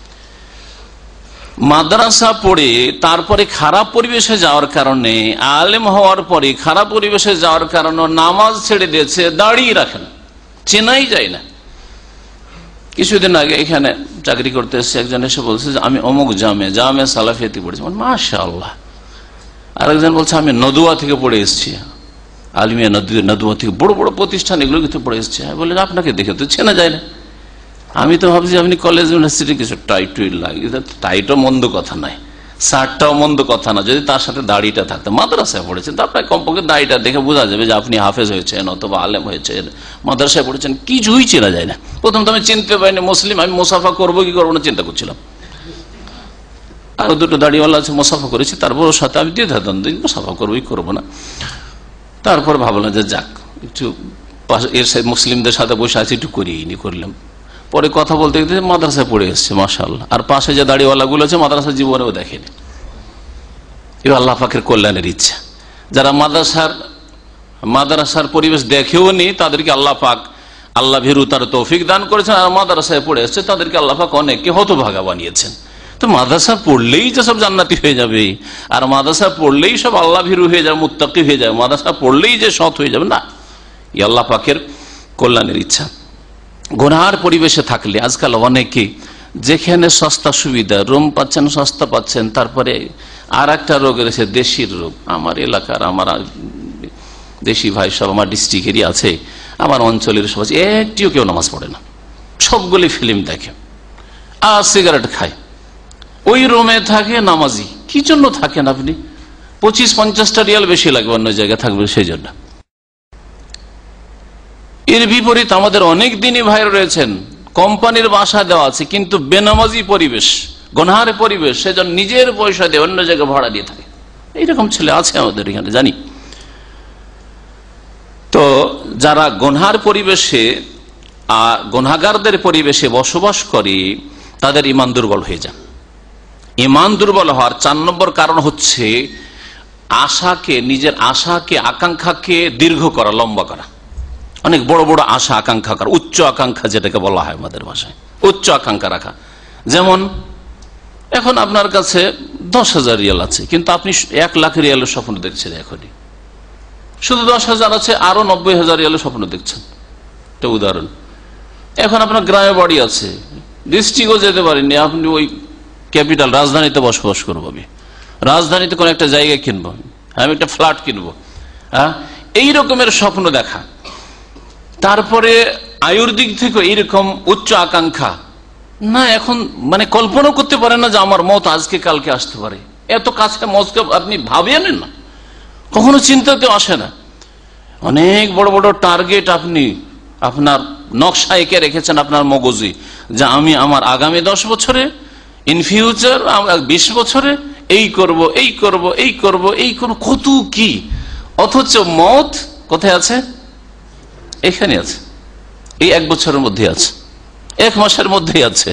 মাদ্রাসা পড়ে তারপরে খারাপ পরিবেশে যাওয়ার কারণে, আলেম হওয়ার পরে খারাপ পরিবেশে যাওয়ার কারণে নামাজ ছেড়ে দিয়েছে, দাঁড়িয়ে রাখেন, চেনাই যায় না। কিছুদিন আগে এখানে চাকরি করতে এসেছে একজন, এসে বলছে যে আমি অমুক জামে সালাফিয়াতে পড়েছি। মাশাআল্লাহ। আরেকজন বলছে আমি নদুয়া থেকে পড়ে এসেছি, আলিমিয়া নদুয়া থেকে, বড় বড় প্রতিষ্ঠান এগুলো কিন্তু পড়ে এসেছি। বলে আপনাকে দেখে তো চেনা যায় না। আমি তো ভাবছি আপনি কলেজ ইউনিভার্সিটি কিছু টাইট লাগে, টাইটও মন্দ কথা নয়, শার্টটাও মন্দ কথা না, যদি তার সাথে দাড়িটা থাকতো। মাদ্রাসায় পড়েছেন তো আপনার কমপক্ষে দাড়িটা দেখে বোঝা যাবে যে আপনি হাফেজ হয়েছেন অথবা আলেম হয়েছেন, মাদ্রাসায় পড়েছেন, কিছুই চেনা যায় না। প্রথম তো আমি চিনতে পারিনি মুসলিম, আমি মুসাফা করবো কি করবো না চিন্তা করছিলাম। আর দুটো দাড়িওয়ালা আছে, মুসাফা করেছি, তারপর ওর সাথে আমি দ্বিধাদ্বন্দ্ব, মুসাফা করবোই করবো না। তারপর ভাবলাম যে যাক, একটু এর মুসলিমদের সাথে বসে আছি, একটু করিয়ে করলাম। পরে কথা বলতে গেলে মাদ্রাসায় পড়ে এসছে, মাশাআল্লাহ। আর পাশে যে দাড়িওয়ালা গুলো আছে মাদ্রাসা জীবনেও দেখেনি। এবার আল্লাহ পাকের কল্যাণের ইচ্ছা, যারা মাদ্রাসার পরিবেশ দেখেও নি তাদেরকে আল্লাহ পাক আল্লাহ ভীরু তার তৌফিক দান করেছেন, আর মাদ্রাসায় পড়ে এসছে তাদেরকে আল্লাহ পাক অনেককে হতভাগা বানিয়েছেন। তো মাদ্রাসা পড়লেই যে সব জান্নাতি হয়ে যাবে, আর মাদ্রাসা পড়লেই সব আল্লাহ ভীরু হয়ে যাবে, মুত্তাকি হয়ে যাবে, মাদ্রাসা পড়লেই যে সৎ হয়ে যাবে না, এই আল্লাহ পাকের কল্যাণের ইচ্ছা। গুনার পরিবেশে থাকলে আজকাল অনেকে যেখানে সস্তা সুবিধা, রুম পাচ্ছেন, সস্তা পাচ্ছেন, তারপরে আর একটা রোগ রয়েছে, দেশির রোগ। আমার এলাকার, আমার দেশি ভাই সব আমার ডিস্ট্রিক্টেরই আছে, আমার অঞ্চলের সব আছে, একটিও কেউ নামাজ পড়ে না, সবগুলি ফিল্ম দেখে আর সিগারেট খায়, ওই রুমে থাকে নামাজি। কি জন্য থাকেন আপনি? 25-50টা রিয়াল বেশি লাগবে অন্য জায়গায় থাকবে সেই জন্য। এর বিপরীত আমাদের অনেক দিনই ভাই রয়েছেন, কোম্পানির বাসা দেওয়া আছে কিন্তু বেনামাজি পরিবেশ, গুনহার পরিবেশ, সেজন্য নিজের পয়সা দিয়ে অন্য জায়গায় ভাড়া দিয়ে থাকে। এইরকম ছেলে আছে আমাদের এখানে, জানি। তো যারা গুনহার পরিবেশে, গুনাহগারদের পরিবেশে বসবাস করে, তাদের ঈমান দুর্বল হয়ে যায়। ঈমান দুর্বল হওয়ার 4 নম্বর কারণ হচ্ছে নিজের আশাকে, আকাঙ্ক্ষাকে দীর্ঘ করা, লম্বা করা। অনেক বড় বড় আশা আকাঙ্ক্ষা করা, উচ্চ আকাঙ্ক্ষা যেটাকে বলা হয় আমাদের ভাষায়, উচ্চ আকাঙ্ক্ষা রাখা। যেমন এখন আপনার কাছে 10,000 রিয়াল আছে, কিন্তু আপনি 1 লাখ রিয়ালের স্বপ্ন দেখছেন এখনই। শুধু 10,000 আছে, আরো 90,000 রিয়ালের স্বপ্ন দেখছেন। একটা উদাহরণ। এখন আপনার গ্রামে বাড়ি আছে, ডিস্ট্রিক্টও যেতে পারেননি, আপনি ওই ক্যাপিটাল রাজধানীতে বসবাস করবো, আমি রাজধানীতে কোন একটা জায়গা কিনবো, আমি একটা ফ্ল্যাট কিনবো, হ্যাঁ, এই রকমের স্বপ্ন দেখা। তারপরে আয়ুর দিক থেকে এইরকম উচ্চ আকাঙ্ক্ষা না, এখন মানে কল্পনা করতে পারেন না যে আমার মত আজকে কালকে আসতে পারে। এত কাছে মতকে আপনি ভাবিয়ে নেন না, কখনো চিন্তাতেও আসে না। অনেক বড় বড় টার্গেট আপনি আপনার নকশা এঁকে রেখেছেন আপনার মগজে, যে আমি আমার আগামী 10 বছরে, ইন ফিউচার 20 বছরে এই করব, এই করব, এই করব, এই করব, কত কি। অথচ মত কোথায় আছে? এখানে আছে, এই 1 বছরের মধ্যে আছে, 1 মাসের মধ্যেই আছে।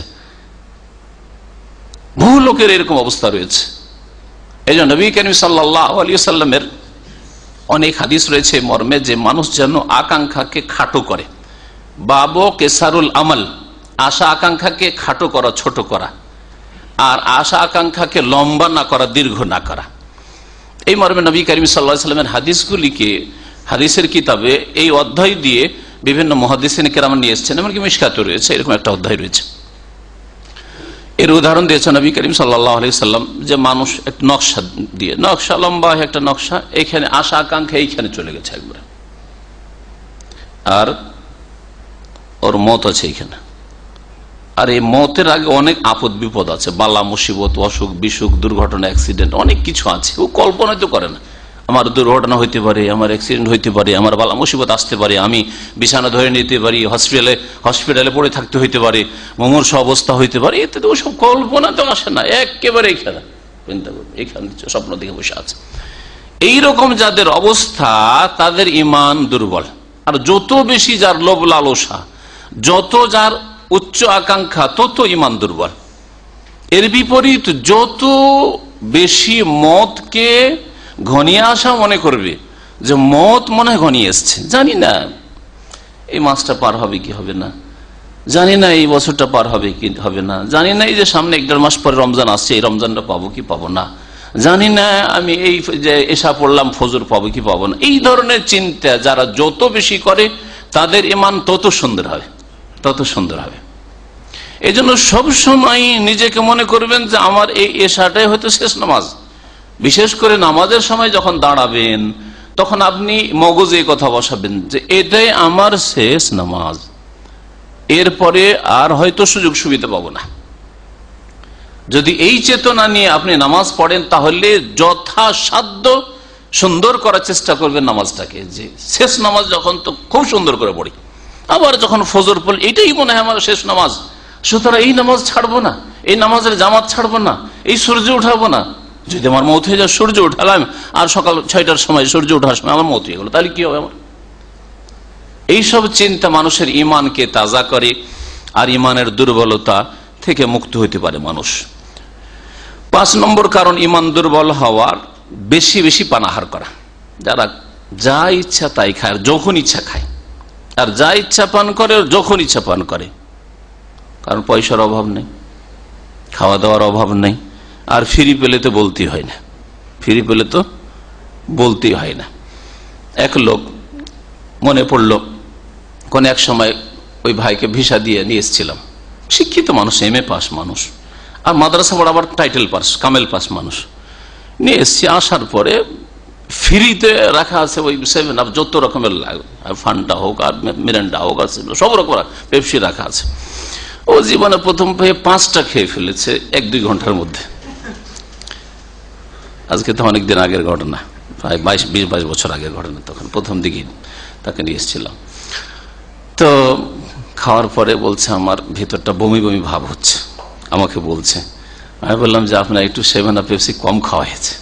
বহু লোকের এরকম অবস্থা রয়েছে। এই জন্য নবী করিম সাল্লাল্লাহু আলাইহি ওয়াসাল্লামের অনেক হাদিস রয়েছে মর্মে যে মানুষ যেন আকাঙ্ক্ষাকে খাটো করে। বাবু কেসারুল আমল, আশা আকাঙ্ক্ষাকে খাটো করা, ছোট করা, আর আশা আকাঙ্ক্ষাকে লম্বা না করা, দীর্ঘ না করা। এই মর্মে নবী করিম সাল্লাল্লাহু আলাইহি ওয়াসাল্লামের হাদিসগুলিকে হাদিসের কিতাবে এই অধ্যায় দিয়ে বিভিন্ন মুহাদ্দিসিন কেরাম নিয়ে এসেছেন, এমনকি মিশকাতে রয়েছে, এরকম একটা অধ্যায় রয়েছে। এর উদাহরণ দিয়েছেন নবী করিম সাল্লাল্লাহু আলাইহি সাল্লাম, যে মানুষ একটা নকশা দিয়ে, নকশা লম্বা একটা নকশা, এখানে আশা আকাঙ্ক্ষা এইখানে চলে গেছে একবারে, আর ওর মত আছে এইখানে। আর এই মতের আগে অনেক আপদ বিপদ আছে, বালা মুসিবত, অসুখ বিসুখ, দুর্ঘটনা, অ্যাক্সিডেন্ট, অনেক কিছু আছে। ও কল্পনা তো করে না, আমার দুর্ঘটনা হইতে পারে, আমার অ্যাক্সিডেন্ট হইতে পারে, আমার বালা মুসিবত আসতে পারে, আমি বিছানা ধরে নিতে পারি, হসপিটালে পড়ে থাকতে হইতে পারে, মুমূর্ষ অবস্থা হইতে পারে, এতে তো ওসব কল্পনা তো আসে না, একেবারে এখানে চিন্তা করবে, এখানে স্বপ্ন দেখে বসে আছে। এইরকম যাদের অবস্থা, তাদের ঈমান দুর্বল। আর যত বেশি যার লোভ লালসা, যত যার উচ্চ আকাঙ্ক্ষা, তত ঈমান দুর্বল। এর বিপরীত যত বেশি মতকে ঘনিয়ে আসা মনে করবে, যে মত মনে হয় ঘনিয়ে এসছে, জানি না এই মাসটা পার হবে কি হবে না, জানি না এই বছরটা পার হবে কি হবে না, জানি না এই যে সামনে 1-1.5 মাস পরে রমজান আসছে, এই রমজানটা পাবো কি পাবো না, জানি না আমি এই যে এশা পড়লাম ফজর পাবো কি পাবো না। এই ধরনের চিন্তা যারা যত বেশি করে, তাদের ঈমান তত সুন্দর হবে, তত সুন্দর হবে। এই জন্য সবসময় নিজেকে মনে করবেন যে আমার এই এশাটাই হয়তো শেষ নামাজ। বিশেষ করে নামাজের সময় যখন দাঁড়াবেন, তখন আপনি মগজে এই কথা বসাবেন যে এটাই আমার শেষ নামাজ, এরপরে আর হয়তো সুযোগ সুবিধা পাবো না। যদি এই চেতনা নিয়ে আপনি নামাজ পড়েন, তাহলে যথাসাধ্য সুন্দর করার চেষ্টা করবেন নামাজটাকে, যে শেষ নামাজ যখন তো খুব সুন্দর করে পড়ি, আবার যখন ফজর পড়ি এটাই মনে হয় আমার শেষ নামাজ, সুতরাং এই নামাজ ছাড়বো না, এই নামাজের জামাত ছাড়বো না, এই সূর্য উঠাবো না। যদি আমার মত হয়ে যায়, সূর্য উঠালাম আর সকাল 6টার সময় সূর্য ওঠার সময় আমার মত হয়ে গেল, তাহলে কি হবে আমার? এইসব চিন্তা মানুষের ঈমানকে তাজা করে, আর ঈমানের দুর্বলতা থেকে মুক্ত হইতে পারে মানুষ। 5 নম্বর কারণ ঈমান দুর্বল হওয়ার, বেশি বেশি পানাহার করা। যারা যা ইচ্ছা তাই খায়, যখন ইচ্ছা খায়, আর যা ইচ্ছা পান করে, যখন ইচ্ছা পান করে, কারণ পয়সার অভাব নেই, খাওয়া দাওয়ার অভাব নেই, আর ফ্রি পেলে তো বলতেই হয় না, ফ্রি পেলে তো বলতেই হয় না। এক লোক মনে পড়লো, কোন এক সময় ওই ভাইকে ভিসা দিয়ে নিয়ে এসেছিলাম, শিক্ষিত মানুষ, MA পাস মানুষ, আর মাদ্রাসা পড়া আবার টাইটেল পাস, কামেল পাস মানুষ, নিয়ে এসছি। আসার পরে ফ্রিতে রাখা আছে ওই 7 আপ, যত রকমের ফান্টা হোক আর মিরান্ডা হোক, আর সব রকম পেপসি রাখা আছে। ও জীবনে প্রথম পেয়ে 5টা খেয়ে ফেলেছে 1-2 ঘন্টার মধ্যে। আজকে তো অনেকদিন আগের ঘটনা, প্রায় 20-22 বছর আগের ঘটনা, তখন প্রথম দিকে তাকে নিয়ে এসেছিলাম। তো খাওয়ার পরে বলছে আমার ভেতরটা বমি বমি ভাব হচ্ছে, আমাকে বলছে। আমি বললাম যে আপনার একটু 7 আপ পেপসি কম খাওয়া হয়েছে,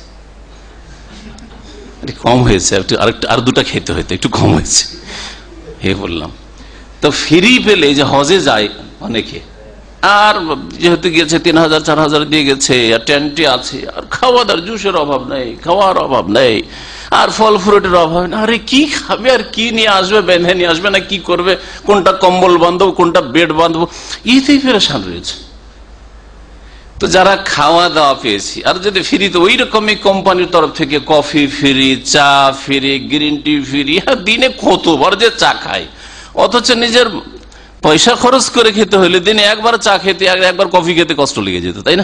কম হয়েছে, আর 2টা খেতে হইতো, একটু কম হয়েছে, হে বললাম। তো ফ্রি পেলে যে হজে যায় অনেকে, আর যেহেতু গেছে 3000-4000 দিয়ে গেছে, আর টেন্টে আছে, আর খাওয়া দাওয়ার জুসের অভাব নেই, খাওয়ার অভাব নেই, আর ফল ফ্রুটের অভাব নেই, আরে কি খাবে আর কি নিয়ে আসবে, বেঁধে নিয়ে আসবে না কি করবে, কোনটা কম্বল বাঁধবো, কোনটা বেড বাঁধবো, এতেই পেরেশান রয়েছে। তো যারা খাওয়া দাওয়া পেয়েছি, আর যদি ফ্রি, তো ওই রকমই কোম্পানির তরফ থেকে কফি ফ্রি, চা ফ্রি, গ্রিন টি ফ্রি, দিনে কতবার যে চা খায়, অথচ নিজের পয়সা খরচ করে খেতে হলে দিনে একবার চা খেতে, একবার কফি খেতে কষ্ট লেগে যেত, তাই না?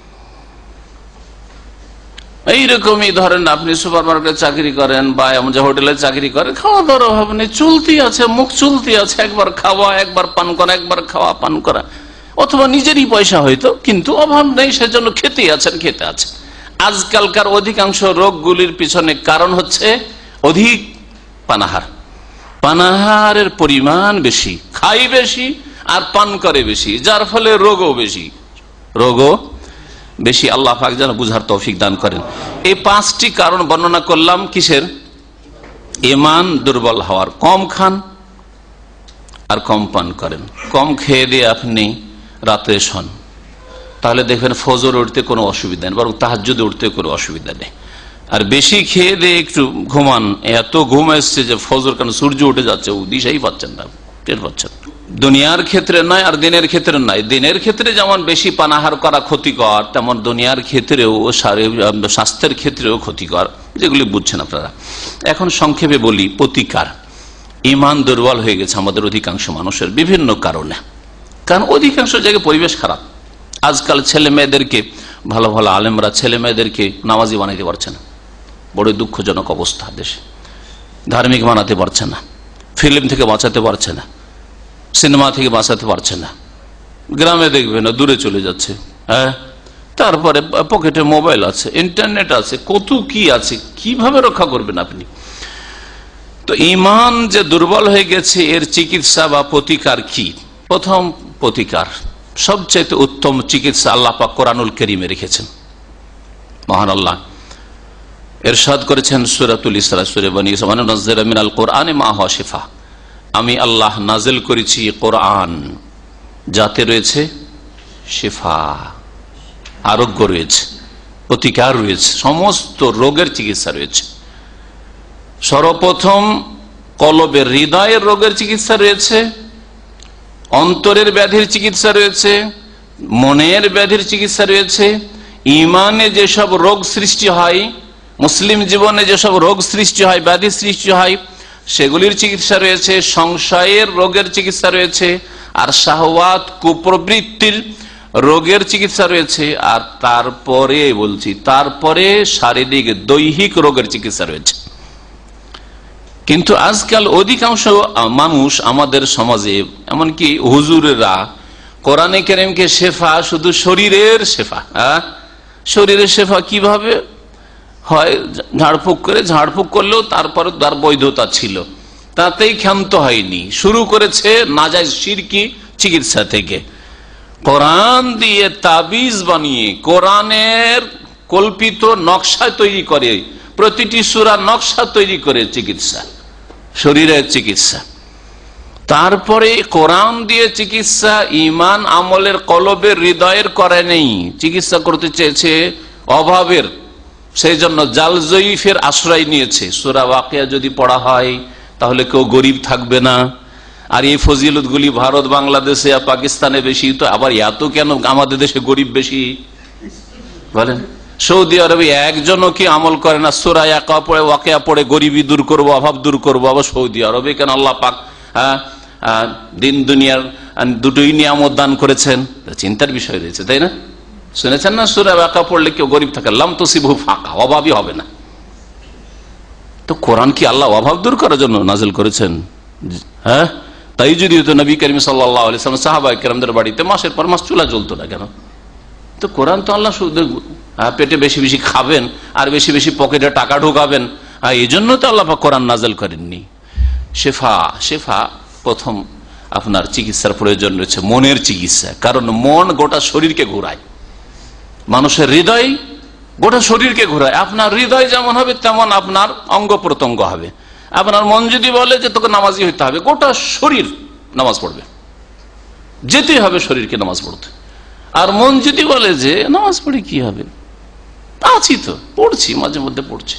এইরকমই ধরেন আপনি সুপার মার্কেটে চাকরি করেন বা এমন যে হোটেলে চাকরি করেন, খাওয়া দাওয়ার অভাব নেই, চলতি আছে, মুখ চলতি আছে, একবার খাওয়া, একবার পান করা, একবার খাওয়া পান করা, অথবা নিজেরই পয়সা হয়তো, কিন্তু অভাব নেই, সেজন্য খেতে আছেন। আজকালকার অধিকাংশ রোগগুলির পিছনে কারণ হচ্ছে অধিক পানাহার। পানাহারের পরিমাণ বেশি, খাই বেশি আর পান করে বেশি, যার ফলে রোগও বেশি। আল্লাহ পাক যেন বুঝার তৌফিক দান করেন। এই 5টি কারণ বর্ণনা করলাম কিসের? ঈমান দুর্বল হওয়ার। কম খান আর কম পান করেন, কম খেয়ে দিয়ে আপনি রাতে শোন, তাহলে দেখবেন ফজর উঠতে কোনো অসুবিধা নেই, বরং তাহাজ্জুদে উঠতে কোনো অসুবিধা নেই। আর বেশি খেয়ে দিয়ে একটু ঘুমান, এত ঘুম এসছে যে ফজর, কারণ সূর্য উঠে যাচ্ছে, দিশাই পাচ্ছেন না, টের পাচ্ছেন। দুনিয়ার ক্ষেত্রে নয় আর দিনের ক্ষেত্রে নয়। দিনের ক্ষেত্রে যেমন বেশি পানাহার করা ক্ষতিকর, তেমন দুনিয়ার ক্ষেত্রেও স্বাস্থ্যের ক্ষেত্রেও ক্ষতিকর, যেগুলি বুঝছেন আপনারা। এখন সংক্ষেপে বলি প্রতিকার। ইমান দুর্বল হয়ে গেছে আমাদের অধিকাংশ মানুষের বিভিন্ন কারণে, কারণ অধিকাংশ জায়গায় পরিবেশ খারাপ। আজকাল ছেলে মেয়েদেরকে, ভালো ভালো আলেমরা ছেলে মেয়েদেরকে নামাজি বানাইতে পারছে না, বড় দুঃখজনক অবস্থা দেশে। ধার্মিক বানাতে পারছে না, ফিল্ম থেকে বাঁচাতে পারছে না, সিনেমা থেকে বাঁচাতে পারছে না, গ্রামে দেখবে না, দূরে চলে যাচ্ছে। হ্যাঁ, তারপরে পকেটে মোবাইল আছে, ইন্টারনেট আছে, কত কি আছে, কিভাবে রক্ষা করবেন আপনি? তো ইমান যে দুর্বল হয়ে গেছে, এর চিকিৎসা বা প্রতিকার কি? প্রথম প্রতিকার, সবচেয়ে উত্তম চিকিৎসা আল্লাহ পাক কোরআনুল কারীমে রেখেছেন। মহান আল্লাহ ইরশাদ করেছেন সূরাতুল ইসরা, সূরা বনী ইসরাঈল, নাযালা মিনাল কোরআনি মা হুয়া শিফা। আমি আল্লাহ নাজিল করেছি কোরআন, যাতে রয়েছে শিফা, আরোগ্য রয়েছে, প্রতিকার রয়েছে, সমস্ত রোগের চিকিৎসা রয়েছে। সর্বপ্রথম কলবের, হৃদয়ের রোগের চিকিৎসা রয়েছে, অন্তরের ব্যাধির চিকিৎসা রয়েছে, মনের ব্যাধির চিকিৎসা রয়েছে, ইমানে যেসব রোগ সৃষ্টি হয়, মুসলিম জীবনে যেসব রোগ সৃষ্টি হয়, ব্যাধি সৃষ্টি হয়, সেগুলির চিকিৎসা রয়েছে, সংশয়ের রোগের চিকিৎসা রয়েছে, আর শাহওয়াত কুপ্রবৃত্তির রোগের চিকিৎসা রয়েছে, আর তারপরে শারীরিক দৈহিক রোগের চিকিৎসা রয়েছে। কিন্তু আজকাল অধিকাংশ মানুষ আমাদের সমাজে, এমনকি হুজুরেরা, কোরআনে কারীমকে শেফা, শুধু শরীরের শেফা। শরীরের শেফা কিভাবে হয়? ঝাড়ফুঁক করলেও তারপরে তার বৈধতা ছিল, তাতেই ক্ষান্ত হয়নি, শুরু করেছে নাজায়েজ শিরকি চিকিৎসা থেকে। কোরআন দিয়ে তাবিজ বানিয়ে, কোরআনের কল্পিত নকশা তৈরি করে, প্রতিটি সূরা নকশা তৈরি করে চিকিৎসা, শরীরের চিকিৎসা। তারপরে কোরআন দিয়ে চিকিৎসা ঈমান আমলের, কলবের, হৃদয়ের করে নেই, চিকিৎসা করতে চেয়েছে অভাবের, সেই জন্য জাল জয়ীফের আশ্রয় নিয়েছে। সূরা ওয়াকিয়া যদি পড়া হয় তাহলে কেউ গরিব থাকবে না। আর এই ফজিলতগুলি ভারত, বাংলাদেশে আর পাকিস্তানে বেশি, তো আবার এত কেন আমাদের দেশে গরিব বেশি বলেন? সৌদি আরবে একজনও কি আমল করে না? সূরা ওয়াকিয়া পড়ে গরিবি দূর করবো, অভাব দূর করবো। আবার সৌদি আরবে কেন? আল্লাহ পাক দিন দুনিয়ার দুটোই নিয়ামত দান করেছেন, চিন্তার বিষয় রয়েছে, তাই না? শুনেছেন না, সূরা ওয়াকিয়া পড়লে কেউ গরিব থাকে, লাম তুসিবহু ফাকা, অভাবই হবে না। তো কোরআন কি আল্লাহ অভাব দূর করার জন্য নাজিল করেছেন? হ্যাঁ, তাই যদি হতো নবী করিম সাল্লাল্লাহু আলাইহি ওয়াসাল্লাম সাহাবায়ে কেরামদের বাড়িতে মাসের পর মাস চুলা জ্বলতো না কেন? তো কোরআন তো আল্লাহ শুধু পেটে বেশি বেশি খাবেন আর বেশি বেশি পকেটে টাকা ঢোকাবেন, এই জন্য তো আল্লাহ কোরআন নাজিল করেননি। শেফা প্রথম আপনার চিকিৎসার প্রয়োজন রয়েছে মনের চিকিৎসা, কারণ মন গোটা শরীরকে ঘোরায়, মানুষের হৃদয় গোটা শরীরকে ঘোরায়। আপনার হৃদয় যেমন হবে তেমন আপনার অঙ্গ প্রত্যঙ্গ হবে। আপনার মন যদি বলে যে তোকে নামাজি হইতে হবে, গোটা শরীর নামাজ পড়বে, যেতেই হবে শরীরকে নামাজ পড়তে। আর মন যদি বলে যে নামাজ পড়ে কি হবে, আছি তো, পড়ছি, মাঝে মধ্যে পড়ছি,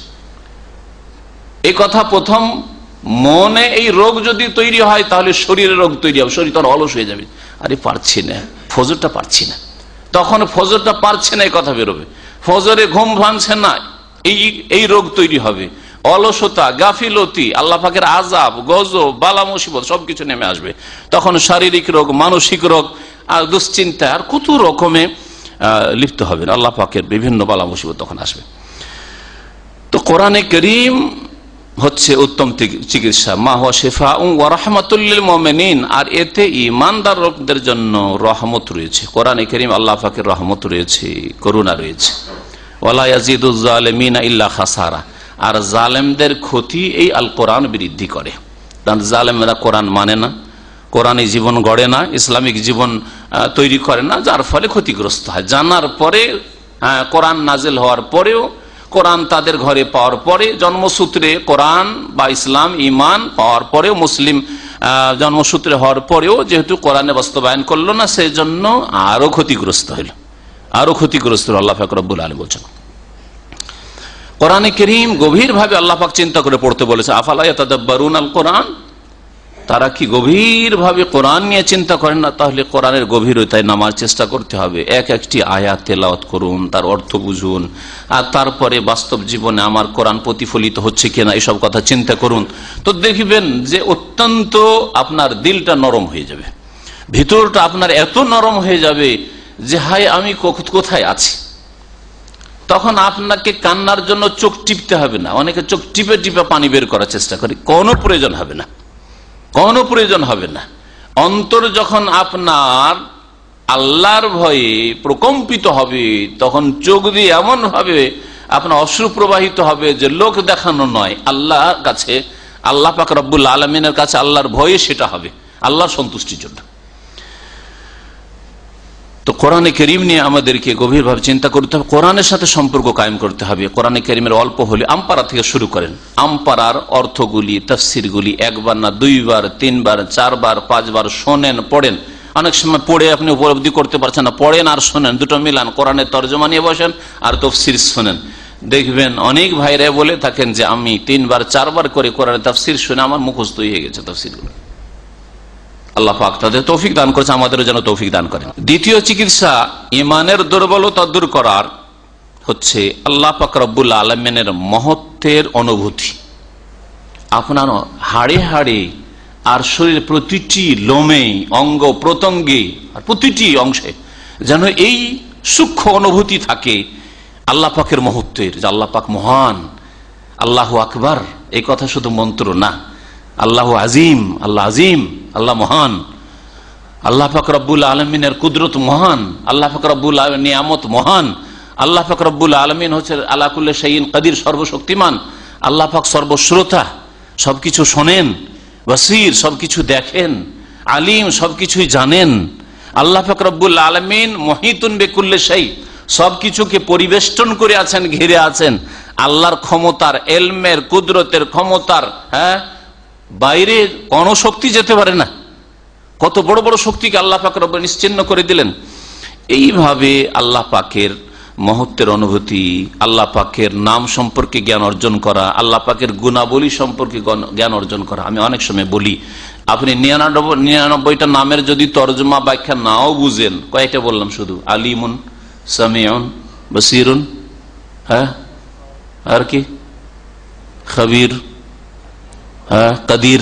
এই কথা প্রথম মনে এই রোগ যদি তৈরি হয় তাহলে শরীরের রোগ তৈরি হবে, শরীর তখন অলস হয়ে যাবে, আরে পারছি না, ফজরটা পারছি না, তখন ফজরটা পারছে না এই কথা বেরোবে, ফজরে ঘুম ভাঙছে না, এই রোগ তৈরি হবে, অলসতা, গাফিলতি, আল্লাহ পাকের আযাব, গজব, বালা মুসিবত সবকিছু নেমে আসবে। তখন শারীরিক রোগ, মানসিক রোগ, আর দুশ্চিন্তা, আর কত রকমে লিপ্ত হবেন, আল্লাহ পাকের বিভিন্ন বালা মুসিবত তখন আসবে। তো কোরআনে কারীম হচ্ছে উত্তম চিকিৎসা, মা হুয়া শিফাউন ওয়া রাহমাতুল লিল মুমিনিন, আর এতে ঈমানদার লোকদের জন্য রহমত রয়েছে। কোরআনে কারীম আল্লাহ পাকের রহমত রয়েছে, করুণা রয়েছে। ওয়ালা ইয়াজিদুজ জালিমিনা ইল্লা খাসারা, আর জালেমদের ক্ষতি এই আল কোরআন বৃদ্ধি করে। কারণ জালেমরা কোরআন মানে না, কোরআনী জীবন গড়ে না, ইসলামিক জীবন তৈরি করে না, যার ফলে ক্ষতিগ্রস্ত হয়। জানার পরে, কোরআন নাজিল হওয়ার পরেও, কোরআন তাদের ঘরে পাওয়ার পরে, জন্মসূত্রে কোরআন বা ইসলাম ঈমান পাওয়ার পরেও, মুসলিম জন্মসূত্রে হওয়ার পরেও যেহেতু কোরআনে বাস্তবায়ন করলো না, সেই জন্য আরো ক্ষতিগ্রস্ত হইল, আরো ক্ষতিগ্রস্ত হল। আল্লাহ পাক রব্বুল আলামিন বলছেন, কোরআনে কারীম গভীর ভাবে আল্লাহ পাক চিন্তা করে পড়তে বলেছে। আফালা ইয়াতাদাব্বারুনাল কোরআন, তারা কি গভীরভাবে কোরআন নিয়ে চিন্তা করেন না? তাহলে কোরআনের গভীরতায় নামার চেষ্টা করতে হবে। এক একটি আয়াত তেলাওয়াত করুন, তার অর্থ বুঝুন, আর তারপরে বাস্তব জীবনে আমার কোরআন প্রতিফলিত হচ্ছে কিনা এসব কথা চিন্তা করুন। তো দেখবেন যে অত্যন্ত আপনার দিলটা নরম হয়ে যাবে, ভিতরটা আপনার এত নরম হয়ে যাবে যে হায় আমি কোথায় আছি। তখন আপনাকে কান্নার জন্য চোখ টিপতে হবে না। অনেকে চোখ টিপে টিপে পানি বের করার চেষ্টা করে, কোনো প্রয়োজন হবে না, কোনো প্রয়োজন হবে না। অন্তর যখন আপনার আল্লাহর ভয়ে প্রকম্পিত হবে, তখন চোখ দিয়ে এমন ভাবে আপনার অশ্রু প্রবাহিত হবে যে লোক দেখানো নয়, আল্লাহর কাছে, আল্লাহ পাক রব্বুল আলামিনের কাছে আল্লাহর ভয়ে সেটা হবে, আল্লাহর সন্তুষ্টির জন্য। তো কোরআনে কারীম নিয়ে আমাদেরকে গভীরভাবে চিন্তা করতে হবে, কোরআনের সাথে সম্পর্ক কায়েম করতে হবে। কোরআনে কারীমের অল্প হলে আমপারা থেকে শুরু করেন। আমপারার অর্থগুলি, তাফসিরগুলি একবার না দুইবার, তিনবার, চারবার, পাঁচবার শোনেন, পড়েন। অনেক সময় পড়ে আপনি উপলব্ধি করতে পারছেন না, পড়েন আর শোনেন, দুটো মিলান। কোরআনের তর্জমা নিয়ে বসেন আর তাফসির শোনেন। দেখবেন অনেক ভাইরা বলে থাকেন যে আমি তিনবার চারবার করে কোরআনের তাফসির শুনে আমার মুখস্থ হয়ে গেছে তাফসিরগুলো। আল্লাহ পাক তাদের তৌফিক দান করেছে, আমাদেরও যেন তৌফিক দান করেন। দ্বিতীয় চিকিৎসা ইমানের দুর্বলতা দূর করার হচ্ছে আল্লাহ পাক রব্বুল আলামিনের মহত্বের অনুভূতি। আপনার হাড়ে হাড়ে আর শরীরের প্রতিটি লোমে, অঙ্গ প্রত্যঙ্গে আর প্রতিটি অংশে যেন এই সূক্ষ্ম অনুভূতি থাকে আল্লাহ পাকের মহত্বের, যে আল্লাহ পাক মহান, আল্লাহু আকবার। এই কথা শুধু মন্ত্র না, আল্লাহু আজিম, আল্লাহ আজিম, আল্লাহ মহান, আল্লাহ পাক রব্বুল আলামিনের কুদরত মহান, আল্লাহ পাক রব্বুল আলামিনের নিয়ামত মহান, আল্লাহ পাক রব্বুল আলামিন হচ্ছে আলা কুল্লি শাইইন কাদির, সর্বশক্তিমান। আল্লাহ পাক সর্বশ্রোতা, সবকিছু শোনেন, বসির, সবকিছু দেখেন, আলিম, সবকিছুই জানেন। আল্লাহ পাক রব্বুল আলামিন মুহিতুন বিকুল্লি শাই, সবকিছুকে পরিবেষ্টন করে আছেন, ঘিরে আছেন। আল্লাহর ক্ষমতার, এলমের, কুদরতের ক্ষমতার বাইরে কোন শক্তি যেতে পারে না। কত বড় বড় শক্তিকে আল্লাহ পাক রব্বুল নিশ্চিহ্ন করে দিলেন। এইভাবে আল্লাহ পাকের মহত্বের অনুভূতি, আল্লাহ পাকের নাম সম্পর্কে জ্ঞান অর্জন করা, আল্লাহ পাকের গুণাবলী সম্পর্কে জ্ঞান অর্জন করা। আমি অনেক সময় বলি, আপনি 99টা নামের যদি তর্জমা ব্যাখ্যা নাও বুঝেন, কয়েকটা বললাম শুধু, আলিমুন, সামিউন, বসিরুন, হ্যাঁ, আর কি, খবীর, হ্যাঁ, কাদির,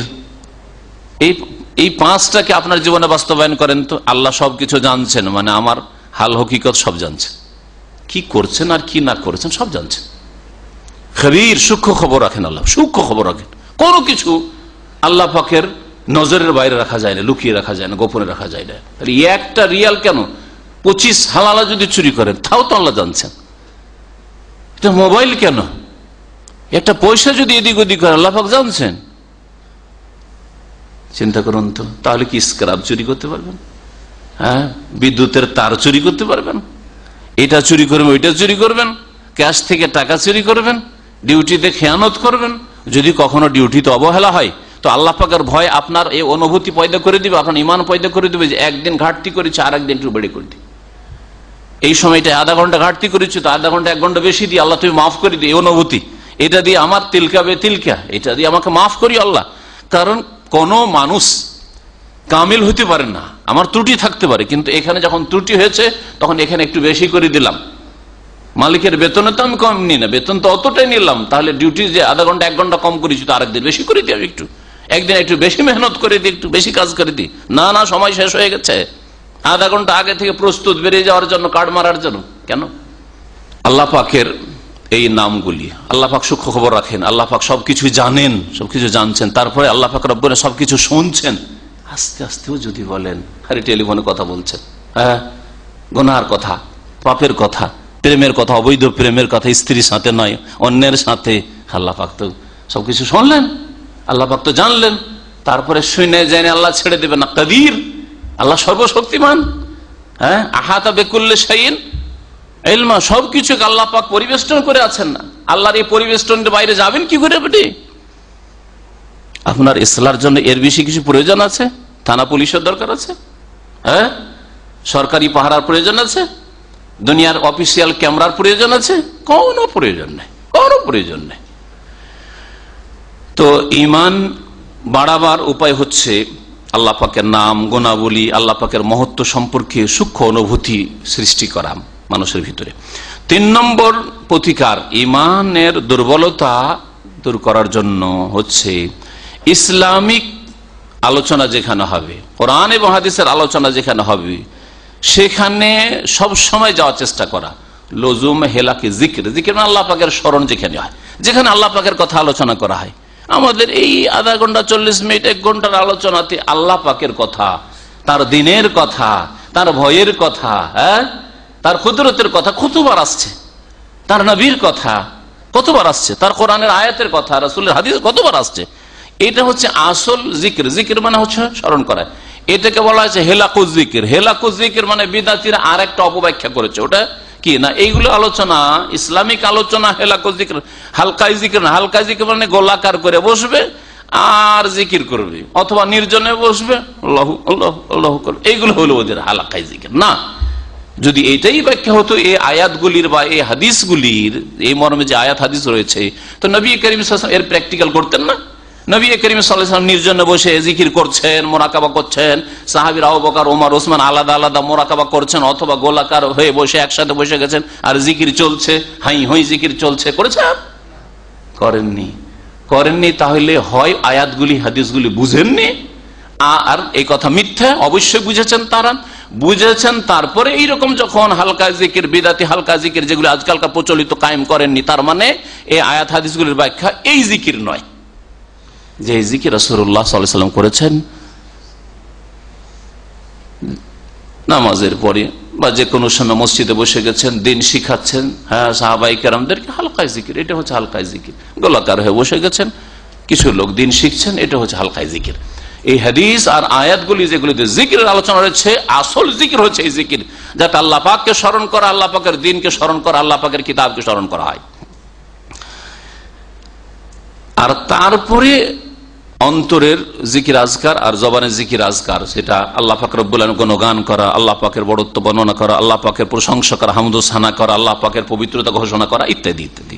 এই পাঁচটাকে আপনার জীবনে বাস্তবায়ন করেন তো আল্লাহ সবকিছু জানছেন, মানে আমার হাল হকিকত সব জানছেন, কি করছেন আর কি না করেছেন সব জানছেন। খবীর, সূক্ষ্ম খবর রাখেন, আল্লাহ সূক্ষ্ম খবর রাখেন। কোনো কিছু আল্লাহ পাকের নজরের বাইরে রাখা যায় না, লুকিয়ে রাখা যায় না, গোপনে রাখা যায় না। তাহলে একটা রিয়াল কেন, 25 হালালা যদি চুরি করেন তাও তো আল্লাহ জানছেন। এটা মোবাইল কেন, একটা পয়সা যদি এদিক ওদিক করেন আল্লাহ পাক জানছেন। চিন্তা করুন তো, তাহলে কি স্ক্রাব চুরি করতে পারবেন? হ্যাঁ, বিদ্যুতের তার চুরি করতে পারবেন? এটা চুরি করবেন, ওইটা চুরি করবেন, ক্যাশ থেকে টাকা চুরি করবেন, ডিউটিতে খেয়ানত করবেন। যদি কখনো ডিউটিতে অবহেলা হয় তো আল্লাহ পাকের ভয় আপনার এই অনুভূতি পয়দা করে দিবে, আপনার ইমান পয়দা করে দিবে যে একদিন ঘাটতি করেছে আর একদিন একটু বেড়ে করে দিই, এই সময়টা আধা ঘন্টা ঘাটতি করেছি তো আধা ঘন্টা 1 ঘন্টা বেশি দিয়ে আল্লাহ তুমি মাফ করে দিই। এই অনুভূতি, এটা দিয়ে আমার তিলকা বে তিলকা, এটা দিয়ে আমাকে মাফ করি আল্লাহ। কারণ কোন মানুষ কামিল হতে পারে না, আমার ত্রুটি থাকতে পারে, কিন্তু এখানে যখন ত্রুটি হয়েছে তখন এখানে একটু বেশি করে দিলাম। মালিকের বেতনে তো আমি কম নিই না, বেতন তো অতটাই নিলাম, তাহলে ডিউটি যে আধা ঘন্টা 1 ঘন্টা কম করেছি তো আরেকদিন বেশি করে দিই, আমি একদিন একটু বেশি মেহনত করে দিই, একটু বেশি কাজ করে দিই। না না, সময় শেষ হয়ে গেছে, আধা ঘন্টা আগে থেকে প্রস্তুত বেরিয়ে যাওয়ার জন্য, কার্ড মারার জন্য। কেন? আল্লাহ পাকের এই নামগুলি, আল্লাহ পাক সূক্ষ্ম খবর রাখেন, আল্লাহ পাক সবকিছু জানেন, সবকিছু জানছেন। তারপরে আল্লাহ পাক রব্বুল সবকিছু শুনছেন। আস্তে আস্তেও যদি বলেন, আরে টেলিফোনে কথা বলছেন, হ্যাঁ, গুনার কথা, পাপের কথা, প্রেমের কথা, অবৈধ প্রেমের কথা, স্ত্রীর সাথে নয় অন্যের সাথে, আল্লাহ পাক তো সবকিছু শুনলেন, আল্লাহ পাক তো জানলেন। তারপরে শুনে জেনে আল্লাহ ছেড়ে দেবেন না, কাদির, আল্লাহ সর্বশক্তিমান, হ্যাঁ, আহাতা বিকুল্লি শাইইন ইলমা, সবকিছুকে আল্লাহ পাক পরিবেষ্টন করে আছেন না। আল্লাহর এই পরিবেষ্টনের বাইরে যাবেন কি করে? বেটি, আপনার ইসলার জন্য এর বেশি কিছু প্রয়োজন আছে? থানা পুলিশের দরকার আছে? হ্যাঁ, সরকারি পাহারার প্রয়োজন আছে? দুনিয়ার অফিসিয়াল ক্যামেরার প্রয়োজন আছে? কোনো প্রয়োজন নেই, কোনো প্রয়োজন নেই। তো ইমান বাড়াবার উপায় হচ্ছে আল্লাহ পাকের নাম, গুণাবলী, আল্লাহ পাকের মহত্ব সম্পর্কে সূক্ষ্ম অনুভূতি সৃষ্টি করা মানুষের ভিতরে। 3 নম্বর প্রতিকার ইমানের দুর্বলতা দূর করার জন্য হচ্ছে ইসলামিক আলোচনা যেখানে হবে, কোরআন এবং হাদিসের আলোচনা যেখানে হবে, সেখানে সব সময় যাওয়ার চেষ্টা করা। লজুম হেলাকে জিকির, জিকির মানে আল্লাহ পাকের স্মরণ যেখানে হয়, যেখানে আল্লাহ পাকের কথা আলোচনা করা হয়। আমাদের এই আধা ঘন্টা 40 মিনিট 1 ঘন্টার আলোচনাতে আল্লাহ পাকের কথা, তার দিনের কথা, তার ভয়ের কথা, তার কুদরতের কথা কতবার আসছে, তার নবীর কথা কতবার আসছে, তার কোরআনের আয়াতের কথা, রাসূলের হাদিস কতবার আসছে। এটা হচ্ছে আসল জিকির। জিকির মানে হচ্ছে স্মরণ করা। এটাকে বলা হয়েছে হেলাকুজ জিকির। হেলাকুজ জিকির মানে বিদাতিরা আর একটা অপব্যাখ্যা করেছে। ওটা কি না, এইগুলো আলোচনা, ইসলামিক আলোচনা হেলাকুজ জিকির, হালকাই জিকির না। হালকাই জিকির মানে গোলাকার করে বসবে আর জিকির করবে, অথবা নির্জনে বসবে আল্লাহু আল্লাহু আল্লাহু করবে, এইগুলো হলো ওদের হালকাই জিকির না। যদি এইটাই ব্যাখ্যা হতো এই আয়াতগুলির বা এই হাদিসগুলির, এই মর্মে যে আয়াত হাদিস রয়েছে, তো নবী করিম সাল্লাল্লাহু আলাইহি ওয়াসাল্লাম এর প্র্যাকটিক্যাল করতেন না। নবী করিম সাল্লাল্লাহু আলাইহি ওয়াসাল্লাম নির্জনে বসে জিকির করছেন, মোরাকাবা করছেন, সাহাবীরা আবু বকর, ওমর, ওসমান আলাদা আলাদা মোরাকাবা করছেন, অথবা গোলাকার হয়ে বসে একসাথে বসে গেছেন আর জিকির চলছে, হাই হই জিকির চলছে, করেছেন? করেননি। করেননি তাহলে হয় আয়াতগুলি হাদিসগুলি বুঝেননি, আর এই কথা মিথ্যা। অবশ্যই বুঝেছেন, তারা বুঝেছেন, তারপরে এইরকম যখন হালকা জিকির, বিদাতি হালকা জিকির যেগুলো আজকালকার প্রচলিত কায়েম করেননি, তার মানে এই আয়াত হাদিসগুলির ব্যাখ্যা এই জিকির নয় যে জিকির রাসূলুল্লাহ সাল্লাল্লাহু আলাইহি ওয়াসাল্লাম করেছেন নামাজের পরে বা যে কোনো সময় মসজিদে বসে গেছেন, দিন শিখাচ্ছেন, হ্যাঁ, সাহাবায়ে কেরামদেরকে হালকাই জিকির, এটা হচ্ছে হালকাই জিকির। গোলাকার হয়ে বসে গেছেন, কিছু লোক দিন শিখছেন, এটা হচ্ছে হালকাই জিকির। এই হাদিস আর আয়াতগুলি যেগুলিতে জিকিরের আলোচনা রয়েছে, আসল জিকির হচ্ছে এই জিকির, যাতে আল্লাহ পাককে স্মরণ করা, আল্লাহ পাকের দিনকে স্মরণ করা, আল্লাহ পাকের কিতাবকে স্মরণ করা হয়। আর তারপরে অন্তরের জিকির আজকার আর জবানের জিকির আজকার, সেটা আল্লাহ পাক রব্বুল আলামিন গুণগান করা, আল্লাহ পাকের বড়ত্ব বর্ণনা করা, আল্লাহ পাকের প্রশংসা করা, হামদ ও সানা করা, আল্লাহ পাকের পবিত্রতা ঘোষণা করা, ইত্যাদি ইত্যাদি।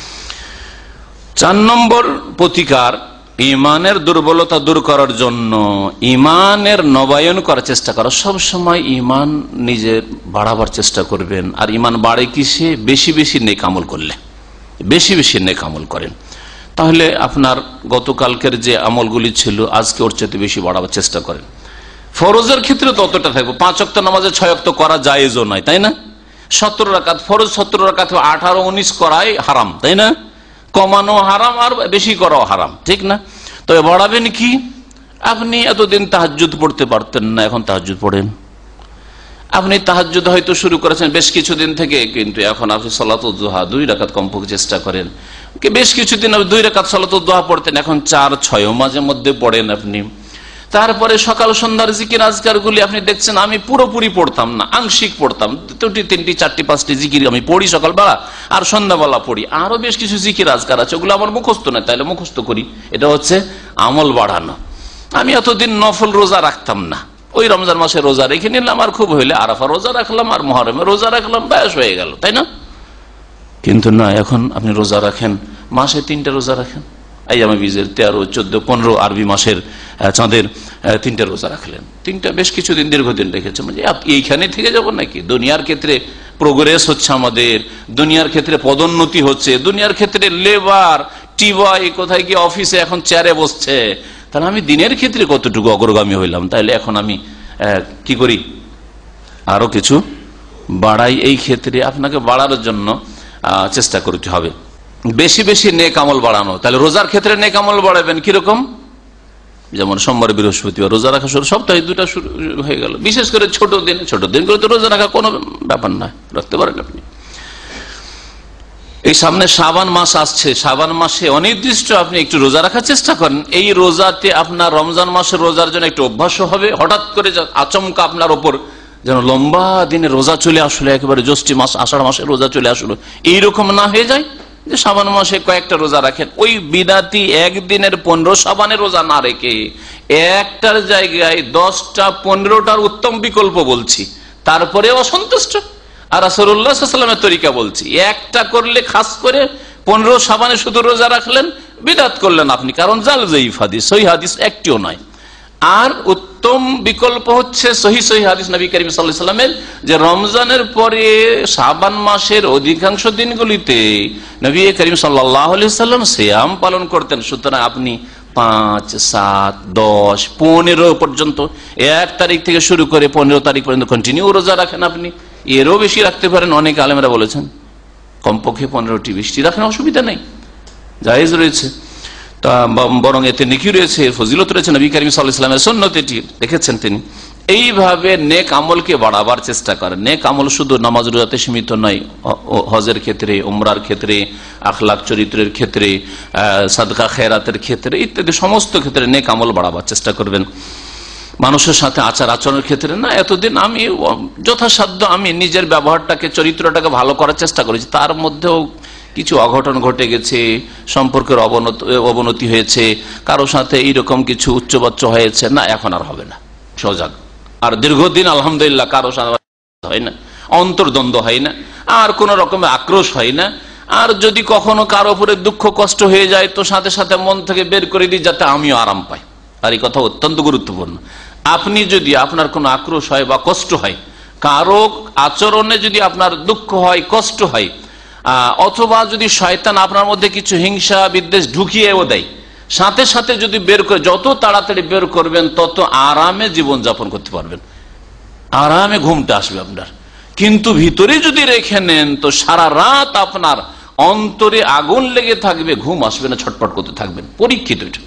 4 নম্বর প্রতিকার ইমানের দুর্বলতা দূর করার জন্য ইমানের নবায়ন করার চেষ্টা করা। সব সময় ইমান নিজের বাড়াবার চেষ্টা করবেন। আর ইমান বাড়ে কিসে? বেশি বেশি নেক আমল করলে। বেশি বেশি নেক আমল করেন, তাহলে আপনার গতকালকের যে আমলগুলি ছিল আজকে ওর চেয়ে বেশি বাড়াবার চেষ্টা করেন। ফরজের ক্ষেত্রে ততটা থাকবে। 5 ওয়াক্ত নামাজে 6 ওয়াক্ত করা জায়েজও নয়, তাই না? 17 রাকাত ফরজ, 17 রাকাত 18, 19 করাই হারাম, তাই না? কমানো হারাম আর বেশি করাও হারাম, ঠিক না? তবে বাড়াবেন কি? আপনি এতদিন তাহাজ্জুদ পড়তে পারতেন না, এখন তাহাজ্জুদ পড়েন। আপনি তাহাজ্জুদ হয়তো শুরু করেছেন বেশ কিছুদিন থেকে, কিন্তু এখন আপনি সালাতুল দুহা 2 রাকাত কমপক্ষে চেষ্টা করেন। বেশ কিছুদিন 2 রাকাত সালাতুল দুহা পড়তেন, এখন 4-6 মাঝে মধ্যে পড়েন আপনি। তারপরে সকাল সন্ধ্যার জিকির আজকার গুলি আপনি দেখছেন আমি পুরোপুরি পড়তাম না, আংশিক পড়তাম, 2টি 3টি 4টি 5টি জিকির আমি পড়ি সকালবেলা আর সন্ধ্যাবেলা পড়ি। আরো বেশ কিছু জিকির আজকার আছে, ওগুলো আমার মুখস্থ নয়, তাইলে মুখস্থ করি। এটা হচ্ছে আমল বাড়ানো। আমি এতদিন নফল রোজা রাখতাম না, ওই রমজান মাসে রোজা রেখে নিলাম, আর খুব হইলে আরাফা রোজা রাখলাম, আর মুহররমে রোজা রাখলাম, ব্যাস হয়ে গেল, তাই না? কিন্তু না, এখন আপনি রোজা রাখেন, মাসে 3টা রোজা রাখেন, আইয়ামে বীজের 13, 14, 15 আরবি মাসের চাঁদের 3টা রোজা রাখলেন। 3টা বেশ কিছুদিন দীর্ঘদিন রেখেছে, মানে এইখানে থেকে যাব নাকি? দুনিয়ার ক্ষেত্রে প্রোগ্রেস হচ্ছে, আমাদের দুনিয়ার ক্ষেত্রে পদোন্নতি হচ্ছে, দুনিয়ার ক্ষেত্রে লেবার টিবাই কোথায় গিয়ে অফিসে এখন চেয়ারে বসছে, তাহলে আমি দিনের ক্ষেত্রে কতটুকু অগ্রগামী হইলাম? তাহলে এখন আমি কি করি? আরো কিছু বাড়াই। এই ক্ষেত্রে আপনাকে বাড়ানোর জন্য চেষ্টা করতে হবে, বেশি বেশি নেক আমল বাড়ানো। তাহলে রোজার ক্ষেত্রে নেক আমল বাড়াবেন কিরকম? যেমন সোমবার, বৃহস্পতিবার রোজা রাখা শুরু, সপ্তাহে 2টা শুরু হয়ে গেল। বিশেষ করে ছোট দিন করে তো রোজা রাখা কোনো ব্যাপার নয়, রাখতে পারেন আপনি। এই সামনে শাবান মাস আসছে, শাবান মাসে অনির্দিষ্ট আপনি একটু রোজা রাখার চেষ্টা করেন। এই রোজাতে আপনার রমজান মাসের রোজার জন্য একটু অভ্যাস হবে। হঠাৎ করে আচমকা আপনার ওপর যেন লম্বা দিনে রোজা চলে আসলো, একেবারে জ্যৈষ্ঠ মাস আষাঢ় মাসে রোজা চলে আসলো, এইরকম না হয়ে যায় যে শাবান মাসে কয়েকটা রোজা রাখেন। ওই বিদাতি একদিনের 15 শাবানের রোজা না রেখে একটার জায়গায় 10টা 15টার উত্তম বিকল্প বলছি, তারপরে অসন্তুষ্ট। আর রাসূলুল্লাহ সাল্লাল্লাহু আলাইহি ওয়াসাল্লামের তরিকা বলছি, একটা করলে খাস করে 15 শাবানে শুধু রোজা রাখলেন, বিদআত করলেন আপনি, কারণ জাল জয়ীফ হাদিস, সহিহ হাদিস একটিও নয়। আর উত্তম বিকল্প হচ্ছে সহিহ হাদিস নবী করিম সাল্লাল্লাহু আলাইহি ওয়াসাল্লামের, যে রমজানের পরে শাবান মাসের অধিকাংশ দিনগুলিতে নবী করিম সাল্লাল্লাহু আলাইহি ওয়াসাল্লাম সিয়াম পালন করতেন। সুতরাং আপনি 5, 7, 10, 15 পর্যন্ত, 1 তারিখ থেকে শুরু করে 15 তারিখ পর্যন্ত কন্টিনিউ রোজা রাখেন। আপনি এরও বেশি রাখতে পারেন, অনেক আলেমরা বলেছেন কমপক্ষে 15টি 20টি রাখেন, অসুবিধা নেই, জায়েজ রয়েছে। তা বরং এতে নেকি রয়েছে, ফজিলত রয়েছে, নবী করিম সাল্লাল্লাহু আলাইহি ওয়াসাল্লামের সুন্নাত এটি দেখেছেন তিনি। এইভাবে নেক আমলকে বাড়াবার চেষ্টা করেন। নেক আমল শুধু নামাজ রোজাতে সীমিত নয়, হজের ক্ষেত্রে, উমরার ক্ষেত্রে, আখলাক চরিত্রের ক্ষেত্রে, সাদকা খেরাতের ক্ষেত্রে ইত্যাদি সমস্ত ক্ষেত্রে নেক আমল বাড়াবার চেষ্টা করবেন। মানুষের সাথে আচার আচরণের ক্ষেত্রে না, এতদিন আমি যথাসাধ্য আমি নিজের ব্যবহারটাকে, চরিত্রটাকে ভালো করার চেষ্টা করেছি, তার মধ্যেও কিছু অঘটন ঘটে গেছে, সম্পর্কের অবনতি হয়েছে, কারো সাথে এইরকম কিছু উচ্চবাচ্য হয়েছে, না এখন আর হবে না, সজাগ। আর দীর্ঘদিন আলহামদুলিল্লাহ কারো সাথে হয় না, অন্তর্দ্বন্দ্ব হয় না, আর কোন রকমের আক্রোশ হয় না। আর যদি কখনো কারো উপরে দুঃখ কষ্ট হয়ে যায় তো সাথে সাথে মন থেকে বের করে দিই, যাতে আমিও আরাম পাই। আর এই কথা অত্যন্ত গুরুত্বপূর্ণ। আপনি যদি আপনার কোনো আক্রোশ হয় বা কষ্ট হয়, কারো আচরণে যদি আপনার দুঃখ হয়, কষ্ট হয়, অথবা যদি শয়তান আপনার মধ্যে কিছু হিংসা বিদ্বেষ ঢুকিয়েও দেয়, সাথে সাথে যদি বের করে, যত তাড়াতাড়ি বের করবেন তত আরামে জীবন যাপন করতে পারবেন, আরামে ঘুমটা আসবে আপনার। কিন্তু ভিতরে যদি রেখে নেন তো সারা রাত আপনার অন্তরে আগুন লেগে থাকবে, ঘুম আসবে না, ছটপট করতে থাকবেন। পরীক্ষিত, এটা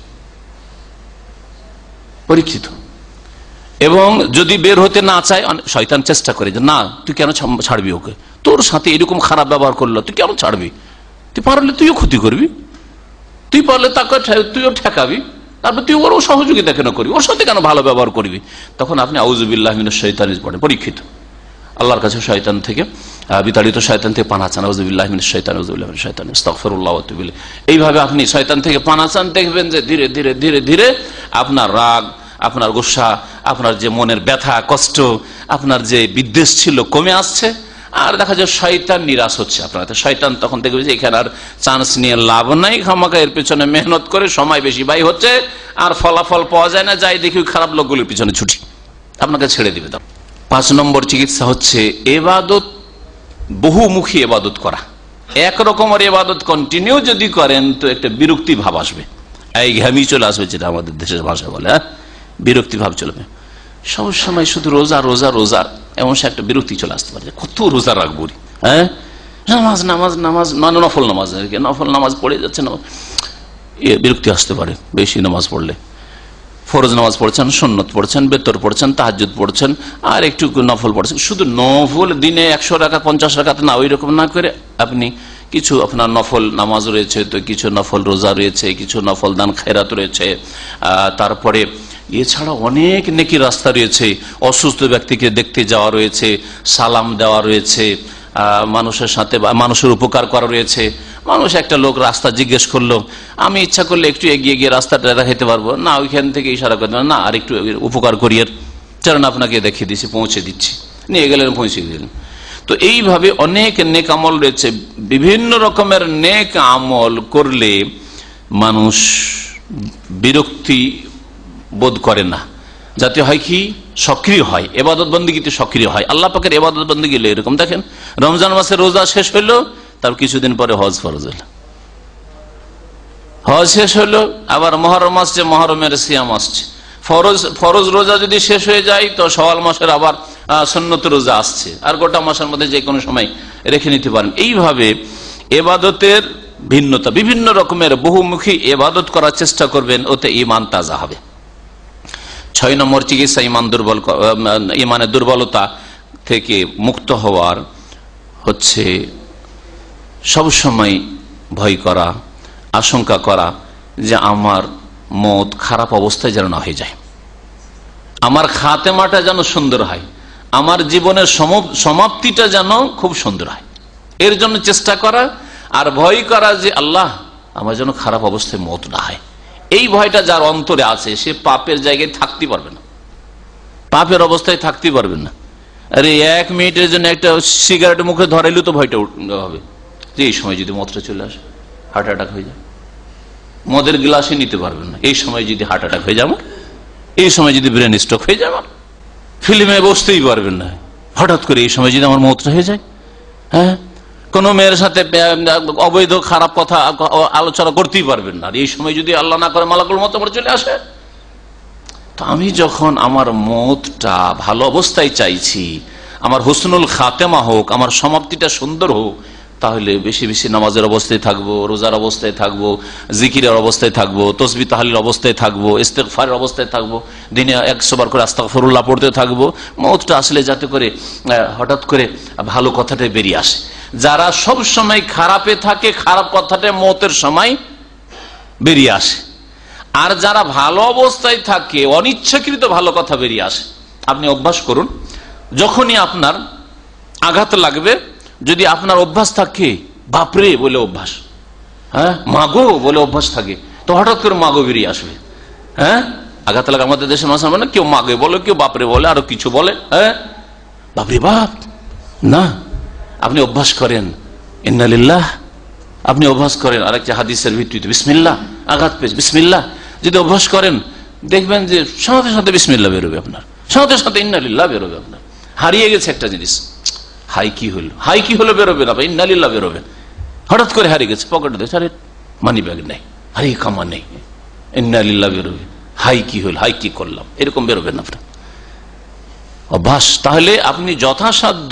পরীক্ষিত। এবং যদি বের হতে না চায়, শয়তান চেষ্টা করে যে না তুই কেন ছাড়বি ওকে, তোর সাথে এরকম খারাপ ব্যবহার করলো, তুই কেন ছাড়বি, তুই পারলে তুইও ক্ষতি করবি, তুই পারলে তাকে তুইও ঠেকাবি, তারপর তুই ওরও সহযোগিতা কেন করবি, ওর সাথে কেন ভালো ব্যবহার করবি। তখন আপনি আউযুবিল্লাহি মিনাশ শাইতানিজ পড়েন, পরীক্ষিত। আল্লাহর কাছে শয়তান থেকে, বিতাড়িত শয়তান থেকে পানা চান, আউযুবিল্লাহি মিনাশ শাইতানিজ, আউযুবিল্লাহি মিনাশ শাইতানিজ, আস্তাগফিরুল্লাহ ওয়া আতুবু ইলাইহি। এইভাবে আপনি শয়তান থেকে পানা চান, দেখবেন যে ধীরে ধীরে ধীরে ধীরে আপনার রাগ, আপনার গুসা, আপনার যে মনের ব্যথা কষ্ট, আপনার যে বিদ্বেষ ছিল কমে আসছে। আর দেখা যায় শয়তান নিরাশ হচ্ছে আপনার। শয়তান তখন দেখবে যে এখানে আর চান্স নিয়ে লাভ নাই, খামাখা এর পেছনে মেহনত করে সময় বেশি ব্যয় হচ্ছে, আর ফলাফল পাওয়া যায় না, যাই দেখি খারাপ লোকগুলির পিছনে ছুটি, আপনাকে ছেড়ে দিবে। 5 নম্বর চিকিৎসা হচ্ছে এবাদত, বহুমুখী এবাদত করা। এক রকমের এবাদত কন্টিনিউ যদি করেন তো একটা বিরক্তি ভাব আসবে, এই ঘামি চলে আসবে, যেটা আমাদের দেশের ভাষা বলে, হ্যাঁ, বিরক্তি ভাব চলবে। সবসময় শুধু রোজা রোজা রোজা, এমন সে একটা বিরক্তি চলে আসতে পারে, কত রোজা রাখবো, হ্যাঁ, নামাজ নামাজ নামাজ, নফল নামাজ, নফল নামাজ পড়ে যাচ্ছে না, বিরক্তি আসতে পারে। বেশি নামাজ পড়লে, ফরজ নামাজ পড়ছেন, সুন্নত পড়ছেন, বেতর পড়ছেন, তাহাজ্জুদ পড়ছেন, আর একটু নফল পড়ছেন। শুধু নফল দিনে 100 রাকাত 50 রাকাত না, ওই রকম না করে আপনি কিছু আপনার নফল নামাজ রয়েছে, তো কিছু নফল রোজা রয়েছে, কিছু নফল দান খেরাত রয়েছে, তারপরে এছাড়া অনেক নেকি রাস্তা রয়েছে। অসুস্থ ব্যক্তিকে দেখতে যাওয়া রয়েছে, সালাম দেওয়া রয়েছে, মানুষের সাথে মানুষের উপকার করা রয়েছে। মানুষ, একটা লোক রাস্তা জিজ্ঞেস করলো, আমি ইচ্ছা করলে একটু এগিয়ে গিয়ে রাস্তাটা দেখাইতে পারবো না, ওইখান থেকে ইশারা করতে না, আর একটু উপকার করিয়ে চলেন আপনাকে দেখিয়ে দিচ্ছি, পৌঁছে দিচ্ছি, নিয়ে গেলেন, পৌঁছে দিলেন। তো এইভাবে অনেক নেক আমল রয়েছে। বিভিন্ন রকমের নেক আমল করলে মানুষ বিরক্তি বোধ করে না, যাতে হয় কি সক্রিয় হয়, এবাদত বন্দেগীতে সক্রিয় হয়। আল্লাহ পাকের এবাদত বন্দেগী এরকম, দেখেন রমজান মাসে রোজা শেষ হইলো, তার কিছুদিন পরে হজ ফরজ হইল, হজ শেষ হইলো, আবার মহরম আসছে, মহরমের সিয়াম আসছে। ফরজ রোজা যদি শেষ হয়ে যায় তো শাওয়াল মাসের আবার সুন্নত রোজা আসছে, আর গোটা মাসের মধ্যে যে কোনো সময় রেখে নিতে পারেন। এইভাবে এবাদতের ভিন্নতা, বিভিন্ন রকমের বহুমুখী এবাদত করার চেষ্টা করবেন, ওতে ঈমান তাজা হবে। 6 নম্বর চিকিৎসা ঈমানের দুর্বলতা থেকে মুক্ত হওয়ার হচ্ছে সবসময় ভয় করা, আশঙ্কা করা যে আমার মত খারাপ অবস্থায় যেন না হয়ে যায়, আমার খাতেমাটা যেন সুন্দর হয়, আমার জীবনের সমাপ্তিটা যেন খুব সুন্দর হয়, এর জন্য চেষ্টা করা। আর ভয় করা যে আল্লাহ আমার যেন খারাপ অবস্থায় মত না হয়। এই ভয়টা যার অন্তরে আছে, সে পাপের জায়গায় থাকতে পারবে না, পাপের অবস্থায় থাকতে পারবে না। আরে 1 মিনিটের জন্য একটা সিগারেট মুখে ধরাইলেও তো ভয়টা হবে যে এই সময় যদি মতটা চলে আসে, হার্ট অ্যাটাক হয়ে যায়। মদের গ্লাসে নিতে পারবেন না। এই সময় যদি হার্ট অ্যাটাক হয়ে যাবে, এই সময় যদি ব্রেন স্ট্রোক হয়ে যাবে, ফিল্মে বসতেই পারবেন না। হঠাৎ করে এই সময় যদি আমার মৌতটা হয়ে যায়, হ্যাঁ, কোন মেয়ের সাথে অবৈধ খারাপ কথা আলোচনা করতেই পারবেন না। এই সময় যদি আল্লাহ না করে মালাকুল মউত আমার চলে আসে, তো আমি যখন আমার মৌতটা ভালো অবস্থায় চাইছি, আমার হুসনুল খাতেমা হোক, আমার সমাপ্তিটা সুন্দর হোক, তাহলে বেশি বেশি নামাজের অবস্থায় থাকবো, রোজার অবস্থায় থাকবো, জিকিরের অবস্থায় থাকবো, তসবিহ তাহলিল অবস্থায় থাকবো, ইস্তেগফারের অবস্থায় থাকবো, দিনে 100 বার করে আস্তাগফিরুল্লাহ পড়তে থাকবো। মওতটা আসলে যাতে করে হঠাৎ করে ভালো কথাটা বেরিয়ে আসে। যারা সব সময় খারাপে থাকে, খারাপ কথাটা মওতের সময় বেরিয়ে আসে। আর যারা ভালো অবস্থায় থাকে, অনিচ্ছাকৃত ভালো কথা বেরিয়ে আসে। আপনি অভ্যাস করুন, যখনই আপনার আঘাত লাগবে, যদি আপনার অভ্যাস থাকে বাপরে বলে অভ্যাস, হ্যাঁ, মাগো বলে অভ্যাস থাকে, তো হঠাৎ করে মাগো বেরিয়ে আসবে। হ্যাঁ, আঘাত লাগে আমাদের দেশের মাঝে না, কেউ মাগে বলে, কেউ বাপরে বলে, আরো কিছু বলে, হ্যাঁ, বাপরে বাপ না। আপনি অভ্যাস করেন ইন্না লিল্লাহ, আপনি অভ্যাস করেন আরেকটা হাদিসের ভিত্তিতে বিসমিল্লাহ, আঘাত পেয়েছে বিসমিল্লাহ, যদি অভ্যাস করেন দেখবেন যে সাথে সাথে বিসমিল্লাহ বেরোবে আপনার, সাথে সাথে ইন্না লিল্লাহ বেরোবে আপনার। হারিয়ে গেছে একটা জিনিস, হাই কি হলো, হাই কি হলো বেরোবে না, ইন্না লিল্লাহ বেরোবে। হঠাৎ করে হারিয়ে গেছে, পকেটে দিয়েছে, আরে মানি ব্যাগ নেই, হারিয়ে কামা নেই, ইন্না লিল্লাহ বেরোবে। হাই কি হলো, হাই কি করলাম, এরকম বেরোবেন আপনার অভ্যাস। তাহলে আপনি যথাসাধ্য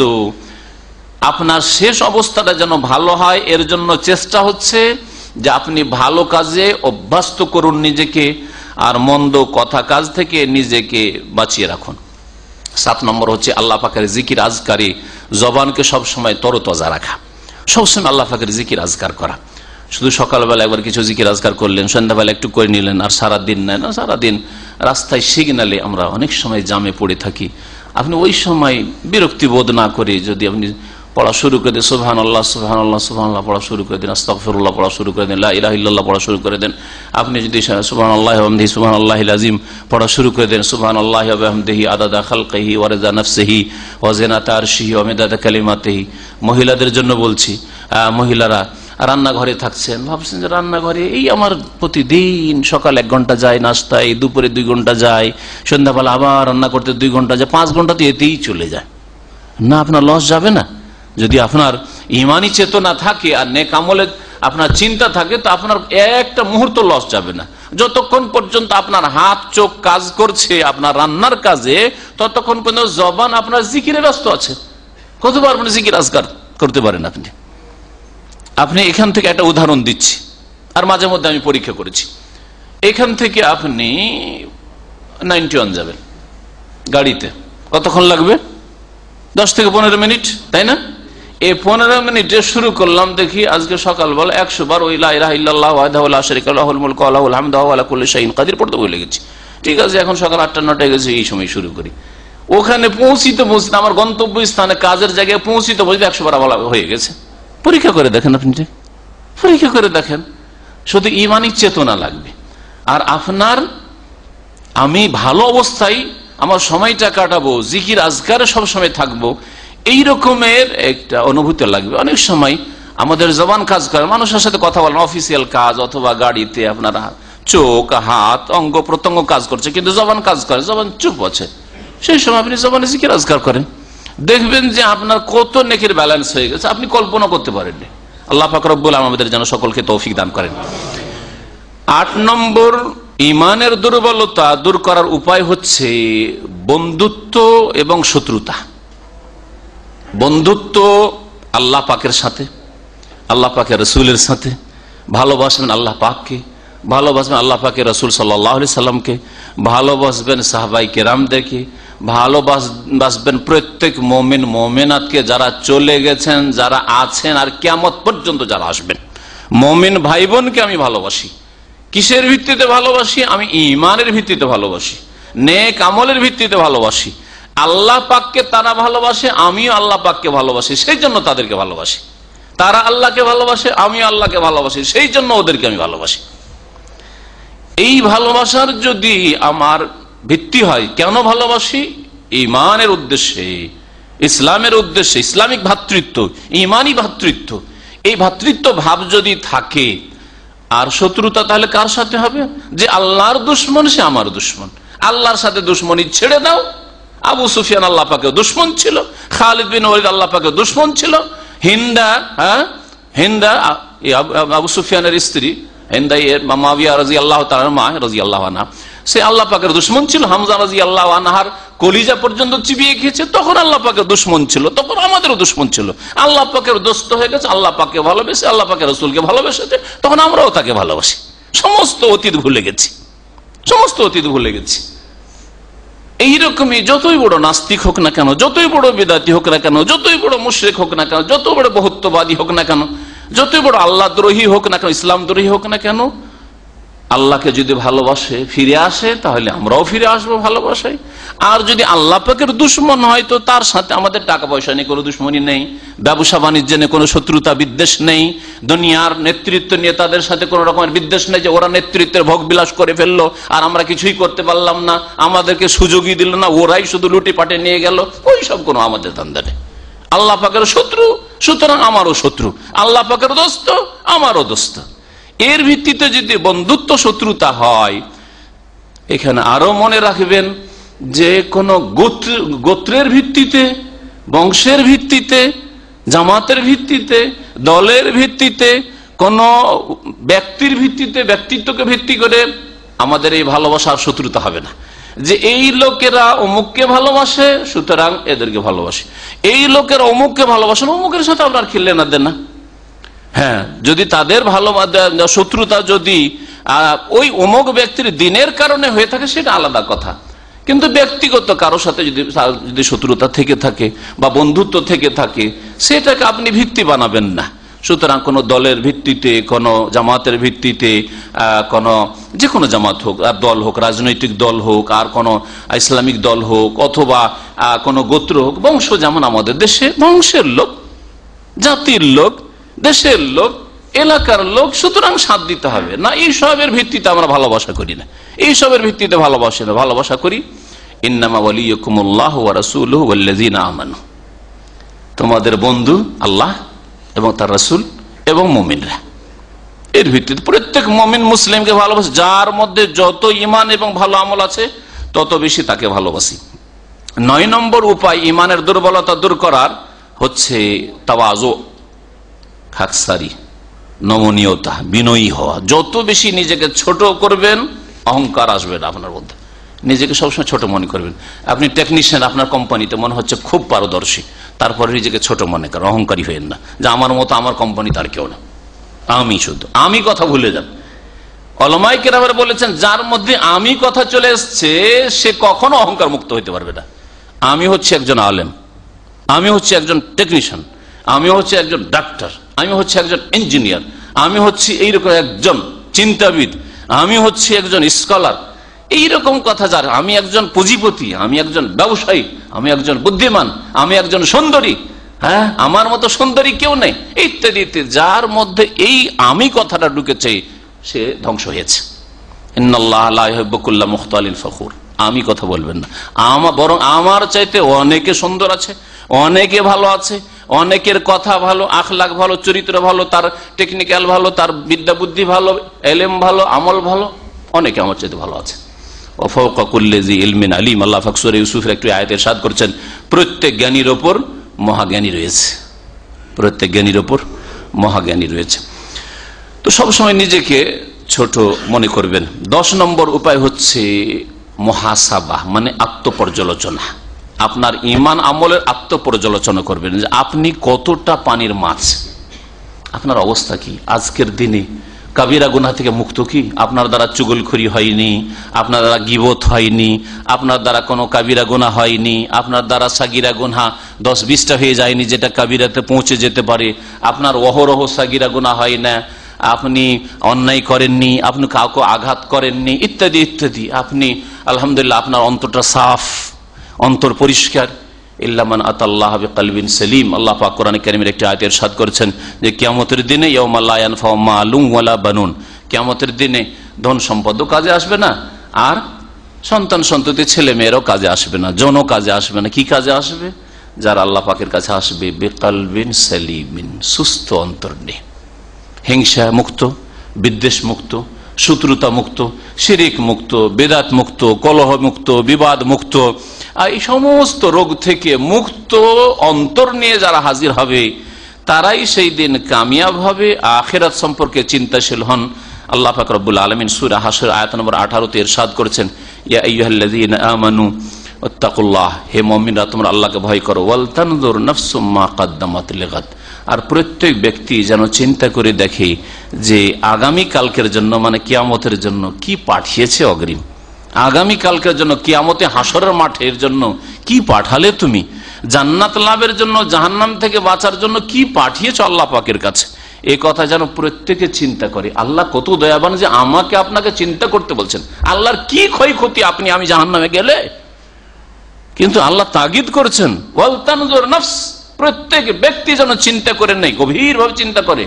আপনার শেষ অবস্থাটা যেন ভালো হয়, এর জন্য চেষ্টা হচ্ছে যে আপনি ভালো কাজে অভ্যস্ত করুন নিজেকে, আর মন্দ কথা কাজ থেকে নিজেকে বাঁচিয়ে রাখুন। 7 নম্বর হচ্ছে আল্লাহ পাকের জিকির আজকারে জবানকে সবসময় তরতাজা রাখা, সবসময় আল্লাহ পাকের জিকির আজকার করা। শুধু সকালবেলা একবার কিছু জিকির আজকার করলেন, সন্ধ্যাবেলা একটু করে নিলেন, আর সারাদিন নেন। সারাদিন রাস্তায় সিগনালে আমরা অনেক সময় জামে পড়ে থাকি, আপনি ওই সময় বিরক্তি বোধ না করে যদি আপনি পড়া শুরু করে দেন, সুবহানাল্লাহ সুবহানাল্লাহ সুবহানাল্লাহ পড়া শুরু করে দেন, আস্তাগফিরুল্লাহ পড়া শুরু করে দেন, লা ইলাহা ইল্লাল্লাহ পড়া শুরু করে দেন। আপনি যদি সুবহানাল্লাহি ওয়া বিহামদিহি সুবহানাল্লাহিল আযীম পড়া শুরু করে দেন, সুবহানাল্লাহি ওয়া বিহামদিহি আদাদা খালকিহি ওয়া রিদা নাফসিহি ওয়া জিনাতা আরশিহি ওয়া মিদাদা কালিমাতিহি। মহিলাদের জন্য বলছি, মহিলারা রান্নাঘরে থাকছেন, ভাবছেন যে রান্নাঘরে এই আমার প্রতিদিন সকাল 1 ঘন্টা যায় নাস্তায়, দুপুরে 2 ঘন্টা যায়, সন্ধ্যাবেলা আবার রান্না করতে 2 ঘন্টা যায়, 5 ঘন্টা তো এতেই চলে যায় না। আপনার লস যাবে না? যদি আপনার ইমানি চেতনা থাকে আর নেক আমলে আপনার চিন্তা থাকে, তো আপনার একটা মুহূর্ত লস যাবে না। যতক্ষণ পর্যন্ত আপনার হাত চোখ কাজ করছে আপনার রান্নার কাজে, ততক্ষণ পর্যন্ত জবান আপনার জিকিরে ব্যস্ত আছে। কতবার আপনি জিকির আজকার করতে পারেন আপনি? আপনি এখান থেকে একটা উদাহরণ দিচ্ছি, আর মাঝে মধ্যে আমি পরীক্ষা করেছি। এখান থেকে আপনি 91 যাবেন গাড়িতে, কতক্ষণ লাগবে? 10 থেকে 15 মিনিট, তাই না? এই 15 মিনিটে শুরু করলাম, দেখি আজকে সকালবেলা 100 বার ওই লা ইলাহা ইল্লাল্লাহ ওয়াহদাহু লা শারীকা লাহু লাহুল মুলকু ওয়া লাহুল হামদু ওয়া হুয়া আলা কুল্লি শাইইন কাদির পড়তে ভুলে গেছি। ঠিক আছে, এখন সকাল 8টা-9টায় গেছি, এই সময় শুরু করি। ওখানে পৌঁছিতে আমার গন্তব্য স্থানে কাজের জায়গায় পৌঁছিতে 100 বার বলা হয়ে গেছে। পরীক্ষা করে দেখেন, আপনি পরীক্ষা করে দেখেন। শুধু ইমানি চেতনা লাগবে, আর আপনার আমি ভালো অবস্থায় আমার সময়টা কাটাবো, জিকির আজকারে সবসময় থাকবো, এই রকমের একটা অনুভূতি লাগবে। অনেক সময় আমাদের জবান কাজ করে, মানুষের সাথে কথা বলেন, অফিসিয়াল কাজ অথবা গাড়িতে আপনারা চোখ হাত অঙ্গ প্রত্যঙ্গ কাজ করছে, কিন্তু জবান কাজ করে, জবান চুপ আছে, সেই সময় আপনি জবানে জিকির আজকার করেন, দেখবেন যে আপনার কত নেকির ব্যালেন্স হয়ে গেছে, আপনি কল্পনা করতে পারেননি। আল্লাহ পাক রব্বুল আলামিন আমাদের যেন সকলকে তৌফিক দান করেন। 8 নম্বর, ইমানের দুর্বলতা দূর করার উপায় হচ্ছে বন্ধুত্ব এবং শত্রুতা। বন্ধুত্ব আল্লাহ পাকের সাথে, আল্লাহ পাকের রসুলের সাথে, ভালোবাসবেন আল্লাহ পাককে, ভালোবাসবেন আল্লাহ পাকের রসুল সাল্লাল্লাহু আলাইহি সাল্লামকে, ভালোবাসবেন সাহাবায়ে কেরামদেরকে, ভালোবাসবেন প্রত্যেক মুমিন মুমিনাতকে, যারা চলে গেছেন, যারা আছেন, আর কিয়ামত পর্যন্ত যারা আসবেন। মুমিন ভাই বোনকে আমি ভালোবাসি। কিসের ভিত্তিতে ভালোবাসি? আমি ঈমানের ভিত্তিতে ভালোবাসি, নেক আমলের ভিত্তিতে ভালোবাসি। আল্লাহ পাককে তারা ভালোবাসে, আমিও আল্লাহ পাককে ভালোবাসি, সেই জন্য তাদেরকে ভালোবাসি। তারা আল্লাহকে ভালোবাসে, আমিও আল্লাহকে ভালোবাসি, সেই জন্য ওদেরকে আমি ভালোবাসি। এই ভালোবাসার যদি আমার ভিত্তি হয়, কেন ভালোবাসি? ঈমানের উদ্দেশ্যে, ইসলামের উদ্দেশ্যে, ইসলামিক ভ্রাতৃত্ব, ঈমানি ভ্রাতৃত্ব। এই ভ্রাতৃত্ব ভাব যদি থাকে, আর শত্রুতা তাহলে কার সাথে হবে? যে আল্লাহর দুশ্মন সে আমার দুশ্মন। আল্লাহর সাথে দুশ্মনী ছেড়ে দাও। আবু সুফিয়ান আল্লাহ পাকের দুশ্মন ছিল, খালিদ বিন ওয়ালিদ আল্লাহ পাকের দুশ্মন ছিল, হিন্দা আবু সুফিয়ানের স্ত্রী হিন্দা মুআবিয়া রাদিয়াল্লাহু তাআলা মা রাদিয়াল্লাহু আনহা, সে আল্লাহ পাকের দুশ্মন ছিল। হামজা রাদিয়াল্লাহু আনহার কলিজা পর্যন্ত চিবিয়ে খেয়েছে, তখন আল্লাহ পাকের দুশ্মন ছিল, তখন আমাদেরও দুশ্মন ছিল। আল্লাহ পাকের দোস্ত হয়ে গেছে, আল্লাহ পাককে ভালোবেসে, আল্লাহ পাকের রাসূলকে ভালোবেসেছে, তখন আমরাও তাকে ভালোবাসি। সমস্ত অতীত ভুলে গেছি, সমস্ত অতীত ভুলে গেছি। এইরকমই যতই বড় নাস্তিক হোক না কেন, যতই বড় বিদাতি হোক না কেন, যতই বড় মুশরিক হোক না কেন, যত বড় বহুত্ববাদী হোক না কেন, যতই বড় আল্লাহ দ্রোহী হোক না কেন, ইসলাম দ্রোহী হোক না কেন, আল্লাহকে যদি ভালোবাসে ফিরে আসে তাহলে আমরাও ফিরে আসবো ভালোবাসায়। আর যদি আল্লাহ পাকের দুশ্মন হয় তো তার সাথে আমাদের টাকা পয়সা নিয়ে কোনো দুশ্মনী নেই, ব্যবসা বাণিজ্য নিয়ে কোনো শত্রুতা বিদ্বেষ নেই, দুনিয়ার নেতৃত্ব নিয়ে তাদের সাথে কোনো রকমের বিদ্বেষ নেই যে ওরা নেতৃত্বের ভোগ বিলাস করে ফেললো আর আমরা কিছুই করতে পারলাম না, আমাদেরকে সুযোগই দিল না, ওরাই শুধু লুটে পাটে নিয়ে গেল, ওই সব কোনো আমাদের ধান্দা নেই। আল্লাহ পাকের শত্রু সুতরাং আমারও শত্রু, আল্লাহ পাকের দোস্ত আমারও দোস্ত। এর ভিত্তিতে যদি বন্ধুত্ব শত্রুতা হয়, এখানে আরো মনে রাখবেন যে কোন গোত্রের ভিত্তিতে, বংশের ভিত্তিতে, জামাতের ভিত্তিতে, দলের ভিত্তিতে, কোন ব্যক্তির ভিত্তিতে, ব্যক্তিত্বকে ভিত্তি করে আমাদের এই ভালোবাসার শত্রুতা হবে না। যে এই লোকেরা অমুককে ভালোবাসে সুতরাং এদেরকে ভালোবাসে, এই লোকেরা অমুককে ভালোবাসেন, অমুকের সাথে আপনার খেললে না দেন না। হ্যাঁ, যদি তাদের শত্রুতা যদি ওই অমুক ব্যক্তির দিনের কারণে হয়ে থাকে সেটা আলাদা কথা, কিন্তু ব্যক্তিগত কারোর সাথে যদি শত্রুতা থেকে থাকে বা বন্ধুত্ব থেকে থাকে সেটাকে আপনি ভিত্তি বানাবেন না। সুতরাং কোন দলের ভিত্তিতে, কোন জামাতের ভিত্তিতে, যে কোনো জামাত হোক আর দল হোক, রাজনৈতিক দল হোক আর কোন ইসলামিক দল হোক, অথবা কোন গোত্র হোক, বংশ, যেমন আমাদের দেশে বংশের লোক, জাতির লোক, দেশের লোক, এলাকার লোক, সুতরাং সাথ দিতে হবে না। এইসবের ভিত্তিতে আমরা ভালোবাসা করি না, এইসবের ভিত্তিতে ভালোবাসা করি ইন্নামা ওয়ালিয়ুকুমুল্লাহু ওয়া রাসূলুহু ওয়াল্লাযীনা আমানু, তোমাদের বন্ধু আল্লাহ এবং তার রাসূল এবং মুমিনরা। এর ভিত্তিতে প্রত্যেক মুমিন মুসলিমকে ভালোবাসে, যার মধ্যে যত ঈমান এবং ভালো আমল আছে তত বেশি তাকে ভালোবাসি। 9 নম্বর উপায় ঈমানের দুর্বলতা দূর করার হচ্ছে তাওয়াজু, খাকসারি, নমনীয়তা, বিনয়ী হওয়া। যত বেশি নিজেকে ছোট করবেন অহংকার আসবে না আপনার মধ্যে, নিজেকে সবসময় ছোট মনে করবেন। আপনি টেকনিশিয়ান, আপনার কোম্পানিতে মনে হচ্ছে খুব পারদর্শী, তারপরে নিজেকে ছোট মনে করেন, অহংকারী হইেন না যে আমার মতো আমার কোম্পানি তার কেউ না, আমি শুধু, আমি কথা ভুলে যান। ওলামায়ে কেরাম বলেছেন যার মধ্যে আমি কথা চলে এসছে সে কখনো অহংকার মুক্ত হইতে পারবে না। আমি হচ্ছে একজন আলেম, আমি হচ্ছে একজন টেকনিশিয়ান, আমি হচ্ছে একজন ডাক্তার, আমি হচ্ছে একজন ইঞ্জিনিয়ার, আমি হচ্ছে এইরকম একজন চিন্তাবিদ, আমি হচ্ছে একজন স্কলার, এইরকম কথা যার, আমি একজন পুঁজিপতি, আমি একজন ব্যবসায়ী, আমি একজন বুদ্ধিমান, আমি একজন সুন্দরী, হ্যাঁ আমার মতো সুন্দরী কেউ নেই, ইত্যাদি ইত্যাদি, যার মধ্যে এই আমি কথাটা ঢুকেছে সে ধ্বংস হয়েছে। ইন্নাল্লাহা লা ইউহিব্বু কুল্লা মুখতালিন ফখুর, আমি কথা বলবেন না, বরং আমার চাইতে অনেকে সুন্দর আছে, অনেকে ভালো আছে, অনেকের কথা ভালো, আখলাক ভালো, চরিত্র ভালো, তার টেকনিক্যাল ভালো, তার বিদ্যা বুদ্ধি ভালো, এলেম ভালো, আমল ভালো, অনেকে আমার চাইতে ভালো আছে। ওয়াফাওকা কুল্লি যি ইলমিন আলিম, আল্লাহ পাক সূরা ইউসুফের একটি আয়াতে ইরশাদ করেছেন প্রত্যেক জ্ঞানীর ওপর মহাজ্ঞানী রয়েছে, প্রত্যেক জ্ঞানীর ওপর মহাজ্ঞানী রয়েছে। তো সবসময় নিজেকে ছোট মনে করবেন। 10 নম্বর উপায় হচ্ছে মুহাসাবা, মানে আত্মপর্যালোচনা। আপনার ঈমান আমলের আত্মপর্যালোচনা করবেন যে আপনি কতটা পানির মাছ, আপনার অবস্থা কি আজকের দিনে, কাবিরা গুনাহ থেকে মুক্ত কি, আপনার দ্বারা চুগলখড়ি হয়নি, আপনার দ্বারা গীবত হয়নি, আপনার দ্বারা কোনো কাবিরা গুনাহ হয়নি, আপনার দ্বারা সাগিরা গুনাহ 10-20টা হয়ে যায়নি যেটা কাবিরাতে পৌঁছে যেতে পারে, আপনার অহরহ সাগিরা গুনাহ হয় না, আপনি অন্যায় করেননি, আপনি কাউকে আঘাত করেননি, ইত্যাদি ইত্যাদি, আপনি আলহামদুলিল্লাহ আপনার অন্তরটা সাফ, অন্তর পরিষ্কার। ইল্লামান আতাল্লাহ বিকলবিন সালিম, আল্লাহ পাক কোরআনে কারীমের একটি আয়াতে ইরশাদ করেছেন যে কিয়ামতের দিনে ইয়াউমা লা ইয়ানফাউ মালুন ওয়ালা বানুন, কিয়ামতের দিনে ধন সম্পদও কাজে আসবে না, আর সন্তান সন্ততি ছেলে মেয়েরাও কাজে আসবে না, জনও কাজে আসবে না। কি কাজে আসবে? যারা আল্লাহ পাকের কাছে আসবে বিকলবিন সালিমিন, সুস্থ অন্তর নিয়ে, হিংসা মুক্ত, বিদ্বেষ মুক্ত, শত্রুতা মুক্ত, শিরিক মুক্ত, বেদাত মুক্ত, কলহ মুক্ত, বিবাদ মুক্ত, এই সমস্ত রোগ থেকে মুক্ত অন্তর নিয়ে যারা হাজির হবে তারাই সেই দিন কামিয়াব হবে, আখিরাত সম্পর্কে চিন্তাশীল হন। আল্লাহ পাক রব্বুল আলামিন সূরা হাশর আয়াত নম্বর 18-তে ইরশাদ করেছেন, ইয়া আইয়ুহাল্লাযীনা আমানু ওয়াত্তাকুল্লাহ, হে মুমিনরা তোমরা আল্লাহকে ভয় করো, ওয়াল তানজুর নাফসুম মা কদ্দামাত লিগাদ, আর প্রত্যেক ব্যক্তি যেন চিন্তা করে দেখে যে আগামী কালকের জন্য মানে কিয়ামতের জন্য কি পাঠিয়েছে অগ্রিম, আগামী কালকের জন্য কিয়ামতে হাসরের মাঠের জন্য কি পাঠালে তুমি, জান্নাত লাভের জন্য জাহান্নাম থেকে বাঁচার জন্য কি পাঠিয়েছো আল্লাহ পাকের কাছে। এই কথা যেন প্রত্যেকে চিন্তা করে। আল্লাহ কত দয়াবান যে আমাকে আপনাকে চিন্তা করতে বলছেন। আল্লাহর কি ক্ষয়ক্ষতি আপনি আমি জাহান্নামে গেলে, কিন্তু আল্লাহ তাগিদ করছেন ওয়াল তানজুর নাফস, প্রত্যেক ব্যক্তি যেন চিন্তা করে নেই, গভীরভাবে চিন্তা করে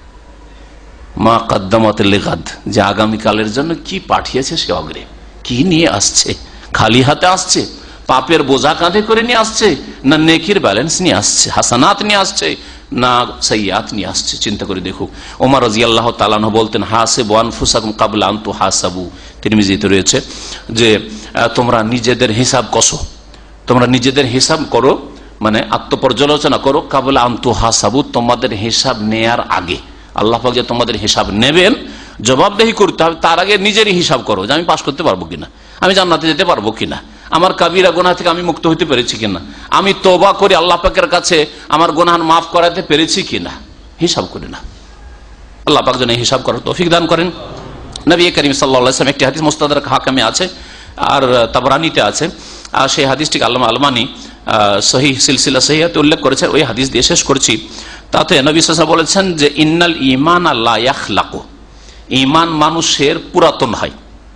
মা কদ্দামাত লিগাদ, যে আগামীকালের জন্য কি পাঠিয়েছে সে অগ্রিম, কি নিয়ে আসছে, খালি হাতে আসছে, পাপের বোঝা কাঁধে করে নিয়ে আসছে, না নেকির ব্যালেন্স নিয়ে আসছে, হাসানাত নিয়ে আসছে, না সাইয়াত নিয়ে আসছে। চিন্তা করে দেখুক। ওমর রাদিয়াল্লাহু তাআলা আনহু বলতেন, হাসিবু আনফুসাকুম ক্বাবলা আন তুহাসাবু, তিরমিজিতে রয়েছে যে তোমরা নিজেদের হিসাব কষো, তোমরা নিজেদের হিসাব করো, মানে আত্মপর্যালোচনা করো, ক্বাবলা আন তুহাসাবু, তোমাদের হিসাব নেয়ার আগে। আল্লাহ পাক যে তোমাদের হিসাব নেবেন, জবাবদেহি করতে হবে, তার আগে নিজেরই হিসাব করো যে আমি পাস করতে পারবো কিনা, আমি জান্নাতে যেতে পারবো কিনা, আমার কাবিরা গুনাহ থেকে আমি মুক্ত হতে পেরেছি কিনা, আমি তওবা করে আল্লাহ পাকের কাছে আমার গুনাহ মাফ করাতে পেরেছি কিনা, হিসাব করি না। আল্লাহ পাক যেন হিসাব করার তৌফিক দান করেন। নবী করিম সাল্লাল্লাহু আলাইহি ওয়াসাল্লাম, একটি হাদিস মুস্তাদরাক হাকিমে আছে আর তাবরানীতে আছে, আর সেই হাদিসটিকে আল্লামা আলমানী সহিহ সিলসিলা সহিহাতে উল্লেখ করেছেন। ওই হাদিস দিয়ে শেষ করছি। তাতে নবী সাল্লাল্লাহু আলাইহি ওয়াসাল্লাম বলেছেন যে ইন্নাল ঈমান লা ইয়াখলাকু, ঈমান মানুষের পুরাতন হয়,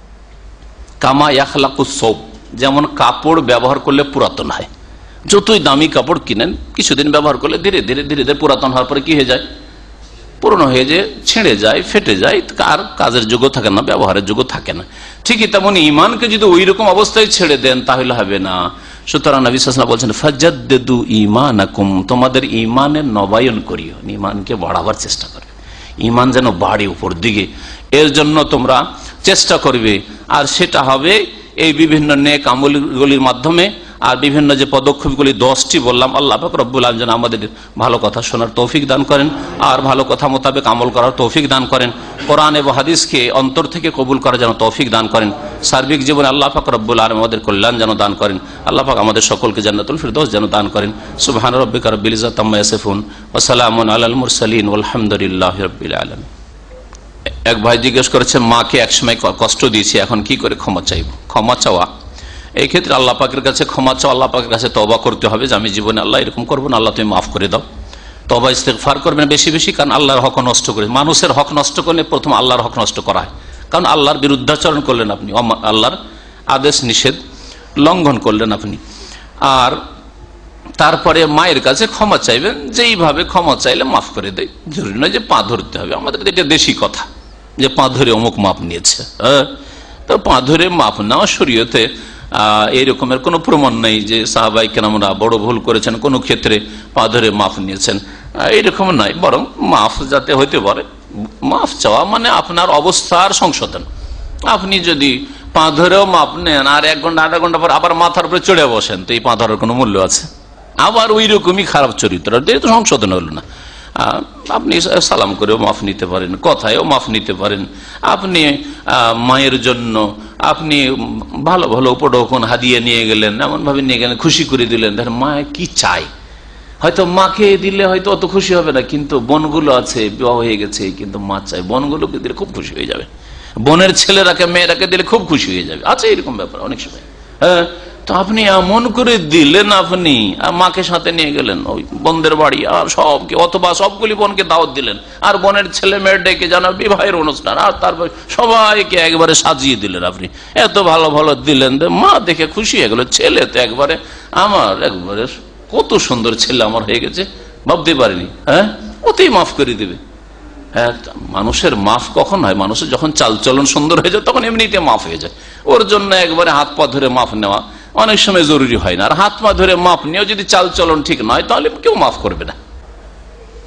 কামা ইয়াখলাকুস সৌব, যেমন কাপড় ব্যবহার করলে পুরাতন হয়। যতই দামি কাপড় কিনেন কিছুদিন ব্যবহার করলে ধীরে ধীরে ধীরে ধীরে পুরাতন হওয়ার পরে কি হয়ে যায়, পুরনো হয়ে যায়, ছিঁড়ে যায়, ফেটে যায়, আর কাজের যোগ্য থাকে না, ব্যবহারের যোগ্য থাকে না। ঠিকই তেমন ঈমানকে যদি ওই রকম অবস্থায় ছেড়ে দেন তাহলে হবে না। সুতরাং নবী সাল্লাল্লাহু আলাইহি ওয়াসাল্লাম বলছেন ফাজাদ্দিদু ঈমানাকুম, তোমাদের ঈমানের নবায়ন করিও, ঈমানকে বাড়াবার চেষ্টা করবে, ঈমান যেন বাড়ে উপর দিকে, এর জন্য তোমরা চেষ্টা করবে। আর সেটা হবে এই বিভিন্ন নেক আমলগুলির মাধ্যমে, আর বিভিন্ন যে পদক্ষেপগুলি 10টি বললাম। আল্লাহ পাক রব্বুল আলামিন যেন আমাদের ভালো কথা শোনার তৌফিক দান করেন আর ভালো কথা মোতাবেক আমল করার তৌফিক দান করেন, কোরআন এবং হাদিসকে অন্তর থেকে কবুল করার যেন তৌফিক দান করেন, সার্বিক জীবনে আল্লাহ পাক রব্বুল আলামিন আমাদের কল্যাণ যেন দান করেন, আল্লাহ পাক আমাদের সকলকে জান্নাতুল ফিরদৌস যেন দান করেন। সুবহান রাব্বিকা রাব্বিল ইজ্জাতি আম্মা ইয়াসিফুন ওয়া সালামুন আলাল মুরসালিন ওয়ালহামদুলিল্লাহি রাব্বিল আলামিন। এক ভাই জিজ্ঞেস করেছে, মাকে একসময় কষ্ট দিয়েছি, এখন কি করে ক্ষমা চাইব? ক্ষমা চাওয়া, এই ক্ষেত্রে আল্লাহ পাকের কাছে ক্ষমা চাও, আল্লাহ পাকের কাছে তওবা করতে হবে যে আমি জীবনে আল্লাহ এরকম করবো না, আল্লাহ তুমি মাফ করে দাও। তওবা ইস্তেগফার করবেন বেশি বেশি, কারণ আল্লাহর হক নষ্ট করে, মানুষের হক নষ্ট করলে প্রথম আল্লাহর হক নষ্ট করা হয়, কারণ আল্লাহর বিরুদ্ধাচরণ করলেন আপনি, আল্লাহর আদেশ নিষেধ লঙ্ঘন করলেন আপনি। আর তারপরে মায়ের কাছে ক্ষমা চাইবেন, যেইভাবে ক্ষমা চাইলে মাফ করে দেয়, জরুরি নয় যে পা ধরতে হবে। আমাদের এটা দেশি কথা যে পা ধরে অমুক মাপ নিয়েছে, তো পা ধরে মাপ নেওয়া শরীয়তে এইরকমের কোনো প্রমাণ নেই যে সাহাবাই কেরামরা বড় ভুল করেছেন কোনো ক্ষেত্রে পা ধরে মাফ নিয়েছেন, এইরকম নয়। বরং মাফ যাতে হইতে পারে, মাফ চাওয়া মানে আপনার অবস্থার সংশোধন। আপনি যদি পা ধরেও মাপ নেন আর 1 ঘন্টা 1.5 ঘন্টা পর আবার মাথার উপরে চড়ে বসেন, তো এই পা ধরার কোনো মূল্য আছে? আবার ওই রকমই খারাপ চরিত্র, তো সংশোধন হলো না। আপনি সালাম করেও মাফ নিতে পারেন, কথায়ও মাফ নিতে পারেন। আপনি মায়ের জন্য আপনি ভালো ভালো উপঢৌকন হাদিয়ে নিয়ে গেলেন, এমন ভাবে নিয়ে গেলেন, খুশি করে দিলেন। দেখেন মা কি চাই, হয়তো মাকে দিলে হয়তো অত খুশি হবে না, কিন্তু বোনগুলো আছে বিবাহ হয়ে গেছে, কিন্তু মা চাই, বোনগুলোকে দিলে খুব খুশি হয়ে যাবে, বোনের ছেলেরাকে মেয়েরাকে দিলে খুব খুশি হয়ে যাবে। আচ্ছা, এরকম ব্যাপার অনেক সময়। হ্যাঁ, তো আপনি এমন করে দিলেন, আপনি মাকে সাথে নিয়ে গেলেন ওই বোনদের বাড়ি, আর সবকে অথবা সবগুলি বোনকে দাওয়াত দিলেন, আর বোনের ছেলে মেয়ের ডেকে জানা বিবাহের অনুষ্ঠান, আর তারপর সবাইকে একবারে সাজিয়ে দিলেন। আপনি এত ভালো ভালো দিলেন, মা দেখে খুশি হয়ে গেল, ছেলে তো একবারে আমার একবারে কত সুন্দর ছেলে আমার হয়ে গেছে, ভাবতে পারিনি। হ্যাঁ, ওতেই মাফ করে দিবে। হ্যাঁ, মানুষের মাফ কখন হয়? মানুষের যখন চালচলন সুন্দর হয়ে যায় তখন এমনিতে মাফ হয়ে যায়। ওর জন্য একবারে হাত পা ধরে মাফ নেওয়া অনেক সময় জরুরি হয় না। আর হাত পা ধরে মাপ নিয়েও যদি চাল চলন ঠিক নয় তাহলে কেউ মাফ করবে না।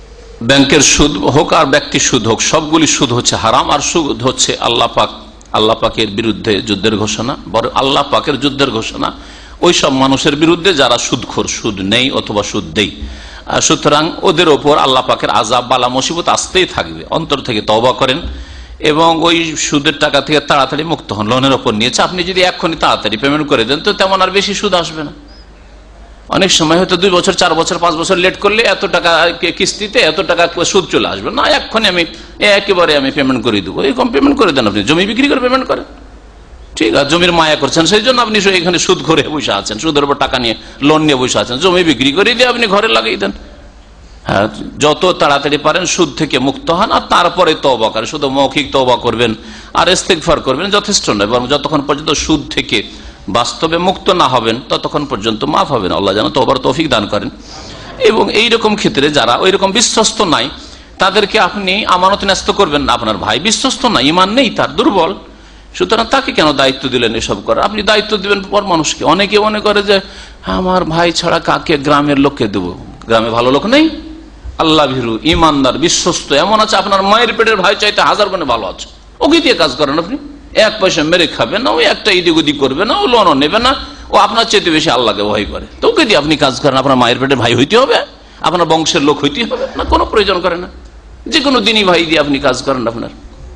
ব্যাংকের সুদ হোক আর ব্যক্তির সুদ হোক, সবগুলি সুদ হচ্ছে হারাম। আর সুদ হচ্ছে আল্লাহ পাকের বিরুদ্ধে যুদ্ধের ঘোষণা, বড় আল্লাহ পাকের যুদ্ধের ঘোষণা ওই সব মানুষের বিরুদ্ধে যারা সুদখোর, সুদ নেই অথবা সুদ দেই। সুতরাং ওদের ওপর আল্লাহ পাকের আযাব বালা মুসিবত আসতেই থাকবে। অন্তর থেকে তওবা করেন এবং ওই সুদের টাকা থেকে তাড়াতাড়ি মুক্ত হন। লোনের ওপর নিয়েছে, আপনি যদি এক্ষুনি তাড়াতাড়ি পেমেন্ট করে দেন তো তেমন আর বেশি সুদ আসবে না। অনেক সময় হয়তো 2 বছর 4 বছর 5 বছর লেট করলে এত টাকা কিস্তিতে এত টাকা সুদ চলে আসবে না, এক্ষুনি আমি একেবারে আমি পেমেন্ট করে দেবো, এরকম পেমেন্ট করে দেন। আপনি জমি বিক্রি করে পেমেন্ট করেন, ঠিক আছে, জমির মায়া করছেন সেই জন্য আপনি এখানে সুদ করে বসে আছেন, সুদের উপর টাকা নিয়ে লোন নিয়ে বসে আছেন, জমি বিক্রি করে দিয়ে আপনি ঘরে লাগিয়ে দেন। হ্যাঁ, যত তাড়াতাড়ি পারেন সুদ থেকে মুক্ত হন, আর তারপরে তওবা করেন। শুধু মৌখিক তওবা করবেন আর ইস্তিগফার করবেন যথেষ্ট নয়, বরং যতক্ষণ পর্যন্ত সুদ থেকে বাস্তবে মুক্ত না হবেন ততক্ষণ পর্যন্ত মাফ হবে না। আল্লাহ যেন তওবার তৌফিক দান করেন। এবং এইরকম ক্ষেত্রে যারা ওইরকম বিশ্বস্ত নাই তাদেরকে আপনি আমানত ন্যস্ত করবেন না। আপনার ভাই বিশ্বস্ত না, ঈমান নেই, তার দুর্বল, সুতরাং তাকে কেন দায়িত্ব দিলেন এসব করার? আপনি দায়িত্ব দিবেন পর মানুষকে। অনেকে মনে করে যে আমার ভাই ছাড়া কাকে গ্রামের লোককে দেবো, গ্রামে ভালো লোক নেই, আল্লাহ ভীরু ইমানদার বিশ্বস্ত এমন আছে, আপনার মায়ের পেটের ভাই চাইতে 1000 গুণে ভালো আছে, ওকে দিয়ে কাজ করেন। আপনি 1 পয়সা মেরে খাবে না, ওই একটা ইদিক উদিক করবে না, ও লোনও নেবে না, ও আপনার চাইতে বেশি আল্লাহকে ভয় করে, তো ওকে দিয়ে আপনি কাজ করেন। আপনার মায়ের পেটের ভাই হইতে হবে, আপনার বংশের লোক হইতে হবে না, কোনো প্রয়োজন করে না, যে কোনো দিনই ভাই দিয়ে আপনি কাজ করেন আপনার।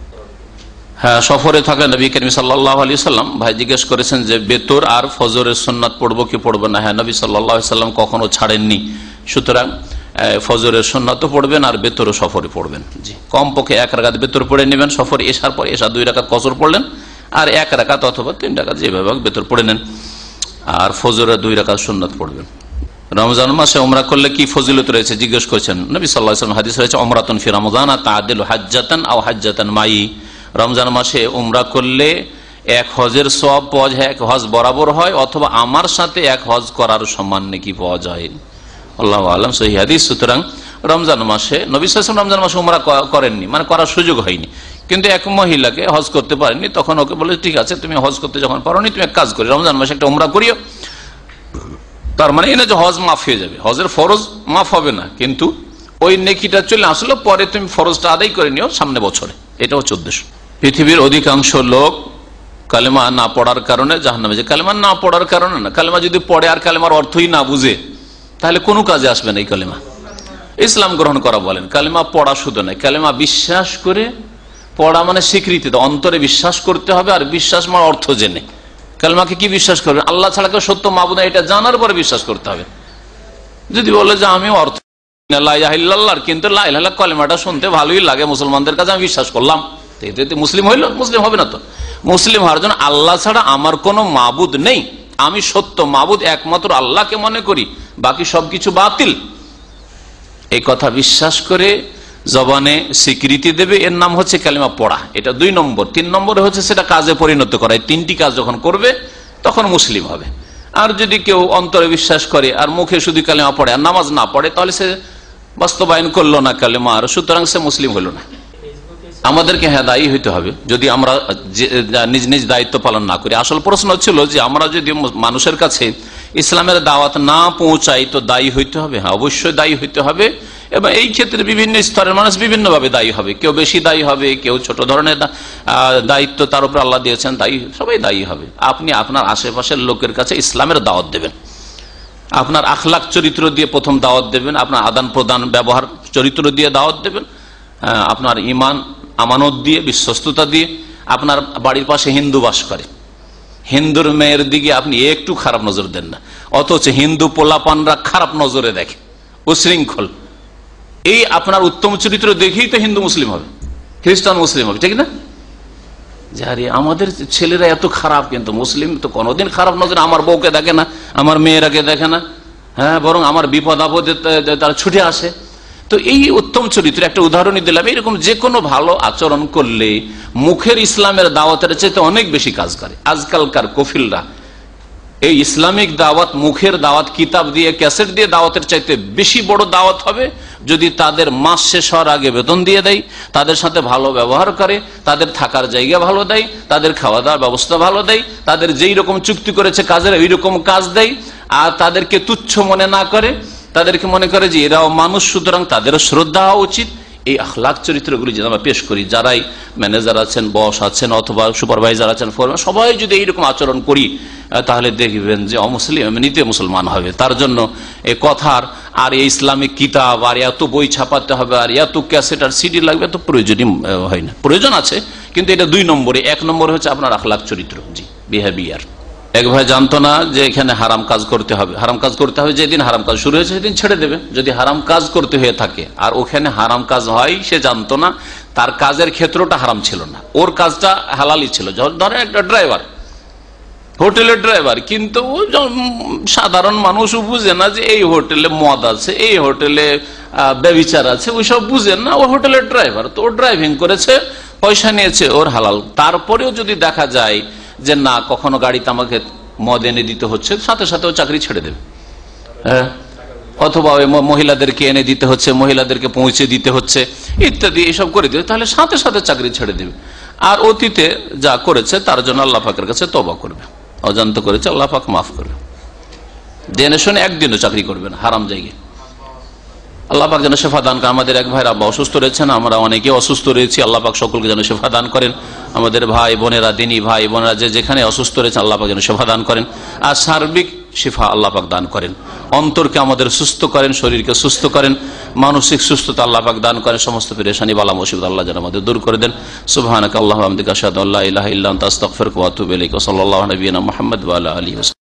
হ্যাঁ, সফরে থাকলে নবী করিম সাল্লাল্লাহু আলাইহি সাল্লাম, ভাই জিজ্ঞেস করেছেন যে বেতর আর ফজরের সুন্নাত পড়বো কি পড়বো না। হ্যাঁ, নবী সাল্লাল্লাহু আলাইহি সাল্লাম কখনো ছাড়েননি, সুতরাং ফজরের সুন্নাতও পড়বেন আর বেতরও সফরে পড়বেন। জি, কমপক্ষে 1 রাকাত বেতর পড়ে নেবেন সফর, এশার পর এশা 2 রাকাত কসর পড়লেন, আর 1 রাকাত অথবা 3 রাকাত যেভাবে বেতর পড়ে নেন, আর ফজরের 2 রাকাত সুন্নাত পড়বেন। রমজান মাসে উমরা করলে কি ফজিলত রয়েছে জিজ্ঞেস করেছেন নবী সাল্লাল্লাহু আলাইহি ওয়াসাল্লাম। হাদিস রয়েছে উমরাতুন ফি রমজান তাআদিলু হাজ্জাতান আও হাজ্জাতান মাই। রমজান মাসে উমরা করলে 1 হজের সওয়াব পাওয়া যায়, 1 হজ বরাবর হয়, অথবা আমার সাথে 1 হজ করার সমান নেকি পাওয়া যায়। আল্লাহু আ'লাম, সহিহ হাদিস। সুতরাং রমজান মাসে নবী সাল্লাল্লাহু আলাইহি ওয়াসাল্লাম রমজান মাসে উমরা করেননি, মানে করার সুযোগ হয়নি, কিন্তু এক মহিলাকে হজ করতে পারেননি, তখন ওকে বলে ঠিক আছে তুমি হজ করতে যখন পারোনি তুমি এক কাজ করি রমজান মাসে একটা উমরা করিও। তার মানে এই না যে হজ মাফ হয়ে যাবে, হজের ফরজ মাফ হবে না, কিন্তু ওই নেকিটা চলে আসলো, পরে তুমি ফরজটা আদায় করে নিও সামনে বছরে, এটা হচ্ছে উদ্দেশ্য। পৃথিবীর অধিকাংশ লোক কালেমা না পড়ার কারণে জাহান্নামে যায়। কালেমা না পড়ার কারণে না, কালেমা যদি পড়ে আর কালেমার অর্থই না বুঝে তাহলে কোনো কাজে আসবে না এই কালেমা। ইসলাম গ্রহণ করা বলেন, কালেমা পড়া শুধু নয়, কালেমা বিশ্বাস করে পড়া মানে স্বীকৃতি, অন্তরে বিশ্বাস করতে হবে, আর বিশ্বাস মানে অর্থ জেনে। কালেমাকে কি বিশ্বাস করবেন? আল্লাহ ছাড়া কেউ সত্য মাবুদ এটা জানার পরে বিশ্বাস করতে হবে। যদি বলে যে আমি অর্থ লা ইলাহা ইল্লাল্লাহ, কিন্তু লা ইলাহা ইল্লাল্লাহ কালেমাটা শুনতে ভালোই লাগে মুসলমানদের কাছে, আমি বিশ্বাস করলাম, এতে মুসলিম হইল? মুসলিম হবে না তো। মুসলিম হওয়ার জন্য আল্লাহ ছাড়া আমার কোনো মাবুদ নেই, আমি সত্য মাবুদ একমাত্র আল্লাহকে মনে করি, বাকি সবকিছু বাতিল, এই কথা বিশ্বাস করে জবানে স্বীকৃতি দেবে, এর নাম হচ্ছে কালেমা পড়া। এটা 2 নম্বর। 3 নম্বরে হচ্ছে সেটা কাজে পরিণত করা। এই 3টি কাজ যখন করবে তখন মুসলিম হবে। আর যদি কেউ অন্তরে বিশ্বাস করে আর মুখে শুধু কালেমা পড়ে আর নামাজ না পড়ে, তাহলে সে বাস্তবায়ন করলো না কালেমা, আর সুতরাং সে মুসলিম হলো না। আমাদেরকে হ্যাঁ দায়ী হইতে হবে যদি আমরা নিজ নিজ দায়িত্ব পালন না করি। আসল প্রশ্ন ছিল যে আমরা যদি মানুষের কাছে ইসলামের দাওয়াত না পৌঁছাই তো দায়ী হইতে হবে। হ্যাঁ, অবশ্যই দায়ী হইতে হবে, এবং এই ক্ষেত্রে বিভিন্ন স্তরের মানুষ বিভিন্নভাবে দায়ী হবে। কেউ বেশি দায়ী হবে, কেউ ছোট ধরনের দায়িত্ব তার উপর আল্লাহ দিয়েছেন, দায়ী সবাই দায়ী হবে। আপনি আপনার আশেপাশের লোকের কাছে ইসলামের দাওয়াত দেবেন, আপনার আখলাক চরিত্র দিয়ে প্রথম দাওয়াত দেবেন, আপনার আদান প্রদান ব্যবহার চরিত্র দিয়ে দাওয়াত দেবেন, আপনার ঈমান আমানত দিয়ে, বিশ্বস্ততা দিয়ে। আপনার বাড়ির পাশে হিন্দু বাস করে, হিন্দুর মেয়ের দিকে আপনি একটু খারাপ নজর দেন না, অথচ হিন্দু পোলাপানরা খারাপ নজরে দেখে, উশৃঙ্খল। এই আপনার উত্তম চরিত্র দেখেই তো হিন্দু মুসলিম হবে, খ্রিস্টান মুসলিম হবে, ঠিক না? যারে আমাদের ছেলেরা এত খারাপ, কিন্তু মুসলিম তো কোনোদিন খারাপ নজরে আমার বউকে দেখে না, আমার মেয়েরাকে দেখে না, হ্যাঁ, বরং আমার বিপদ আপদে তারা ছুটে আসে। তো এই উত্তম চরিত্র একটা উদাহরণই দিলাম। এরকম যে কোনো ভালো আচরণ করলে মুখের ইসলামের দাওয়াতের চাইতে অনেক বেশি কাজ করে। আজকালকার কফিলরা এই ইসলামিক দাওয়াত, মুখের দাওয়াত, কিতাব দিয়ে ক্যাসেট দিয়ে দাওয়াতের চাইতে বেশি বড় দাওয়াত হবে যদি তাদের মাস শেষ হওয়ার আগে বেতন দিয়ে দেয়, তাদের সাথে ভালো ব্যবহার করে, তাদের থাকার জায়গা ভালো দেয়, তাদের খাওয়া দাওয়ার ব্যবস্থা ভালো দেয়, তাদের যেই রকম চুক্তি করেছে কাজের ওই রকম কাজ দেয়, আর তাদেরকে তুচ্ছ মনে না করে, তাদেরকে মনে করে যে এরাও মানুষ, সুতরাং তাদেরও শ্রদ্ধা হওয়া উচিত। এই আখলাক চরিত্রগুলি যদি আমরা পেশ করি, যারাই ম্যানেজার আছেন, বস আছেন, অথবা সুপারভাইজার আছেন, ফোরম্যান, সবাই যদি এইরকম আচরণ করি, তাহলে দেখবেন যে অমুসলিম এমনিতে মুসলমান হবে। তার জন্য এই কথার আর এই ইসলামিক কিতাব আর এত বই ছাপাতে হবে আর এত ক্যাসেট আর সিডি লাগবে, এত প্রয়োজনই হয় না। প্রয়োজন আছে, কিন্তু এটা 2 নম্বরে। 1 নম্বরে হচ্ছে আপনার আখলাক চরিত্র, জি, বিহেভিয়ার। এক ভাই জানতো না যে এখানে হারাম কাজ করতে হবে। হারাম কাজ করতে হবে যেদিন হারাম কাজ শুরু হয়েছে সেদিন ছেড়ে দেবে, যদি হারাম কাজ করতে হয়ে থাকে। আর ওখানে হারাম কাজ হয় সে জানতো না, তার কাজের ক্ষেত্রটা হারাম ছিল না, ওর কাজটা হালালই ছিল। ধরেন একটা ড্রাইভার, হোটেলের ড্রাইভার, কিন্তু সাধারণ মানুষও বুঝে না যে এই হোটেলে মদ আছে, এই হোটেলে ব্যভিচার আছে, ওইসব বুঝেন না। ও হোটেলের ড্রাইভার, তো ও ড্রাইভিং করেছে, পয়সা নিয়েছে, ওর হালাল। তারপরেও যদি দেখা যায় যে না, কখনো গাড়িতে আমাকে মদ এনে দিতে হচ্ছে, সাথে সাথে ও চাকরি ছেড়ে দেবে। হ্যাঁ, অথবা ওই মহিলাদেরকে এনে দিতে হচ্ছে, মহিলাদেরকে পৌঁছে দিতে হচ্ছে, ইত্যাদি এসব করে দেবে, তাহলে সাথে সাথে চাকরি ছেড়ে দেবে। আর অতীতে যা করেছে তার জন্য আল্লাহ পাকের কাছে তওবা করবে, অজান্ত করেছে, আল্লাহ পাক মাফ করবে। জেনে শুনে একদিনও চাকরি করবে না হারাম জায়গায়। আল্লাহ পাক যেন শেফা দান করেন। আমাদের এক ভাইয়ের আব্বা অসুস্থ রয়েছেন, আমরা অনেকে অসুস্থ রয়েছি, আল্লাহ পাক সকলকে যেন শেফা দান করেন। আমাদের ভাই বোনেরা, দিনী ভাই বোনেরা যেখানে অসুস্থ রয়েছেন, আল্লাহ পাক যেন শেফা দান করেন। আর সার্বিক শিফা আল্লাহ পাক দান করেন। অন্তরকে আমাদের সুস্থ করেন, শরীরকে সুস্থ করেন, মানসিক সুস্থতা আল্লাহ পাক দান করেন। সমস্ত পেরেশানি বালা মুসিবত আল্লাহ যেন আমাদের দূর করে দেন। সুবহানাকা আল্লাহুম্মা ওয়া বিহামদিকা আশহাদু আল্লা ইলাহা ইল্লা আনতা আস্তাগফিরুকা ওয়া আতুবু ইলাইক। সাল্লাল্লাহু আলা নবিয়িনা মুহাম্মদ ওয়া আলা আলিহি।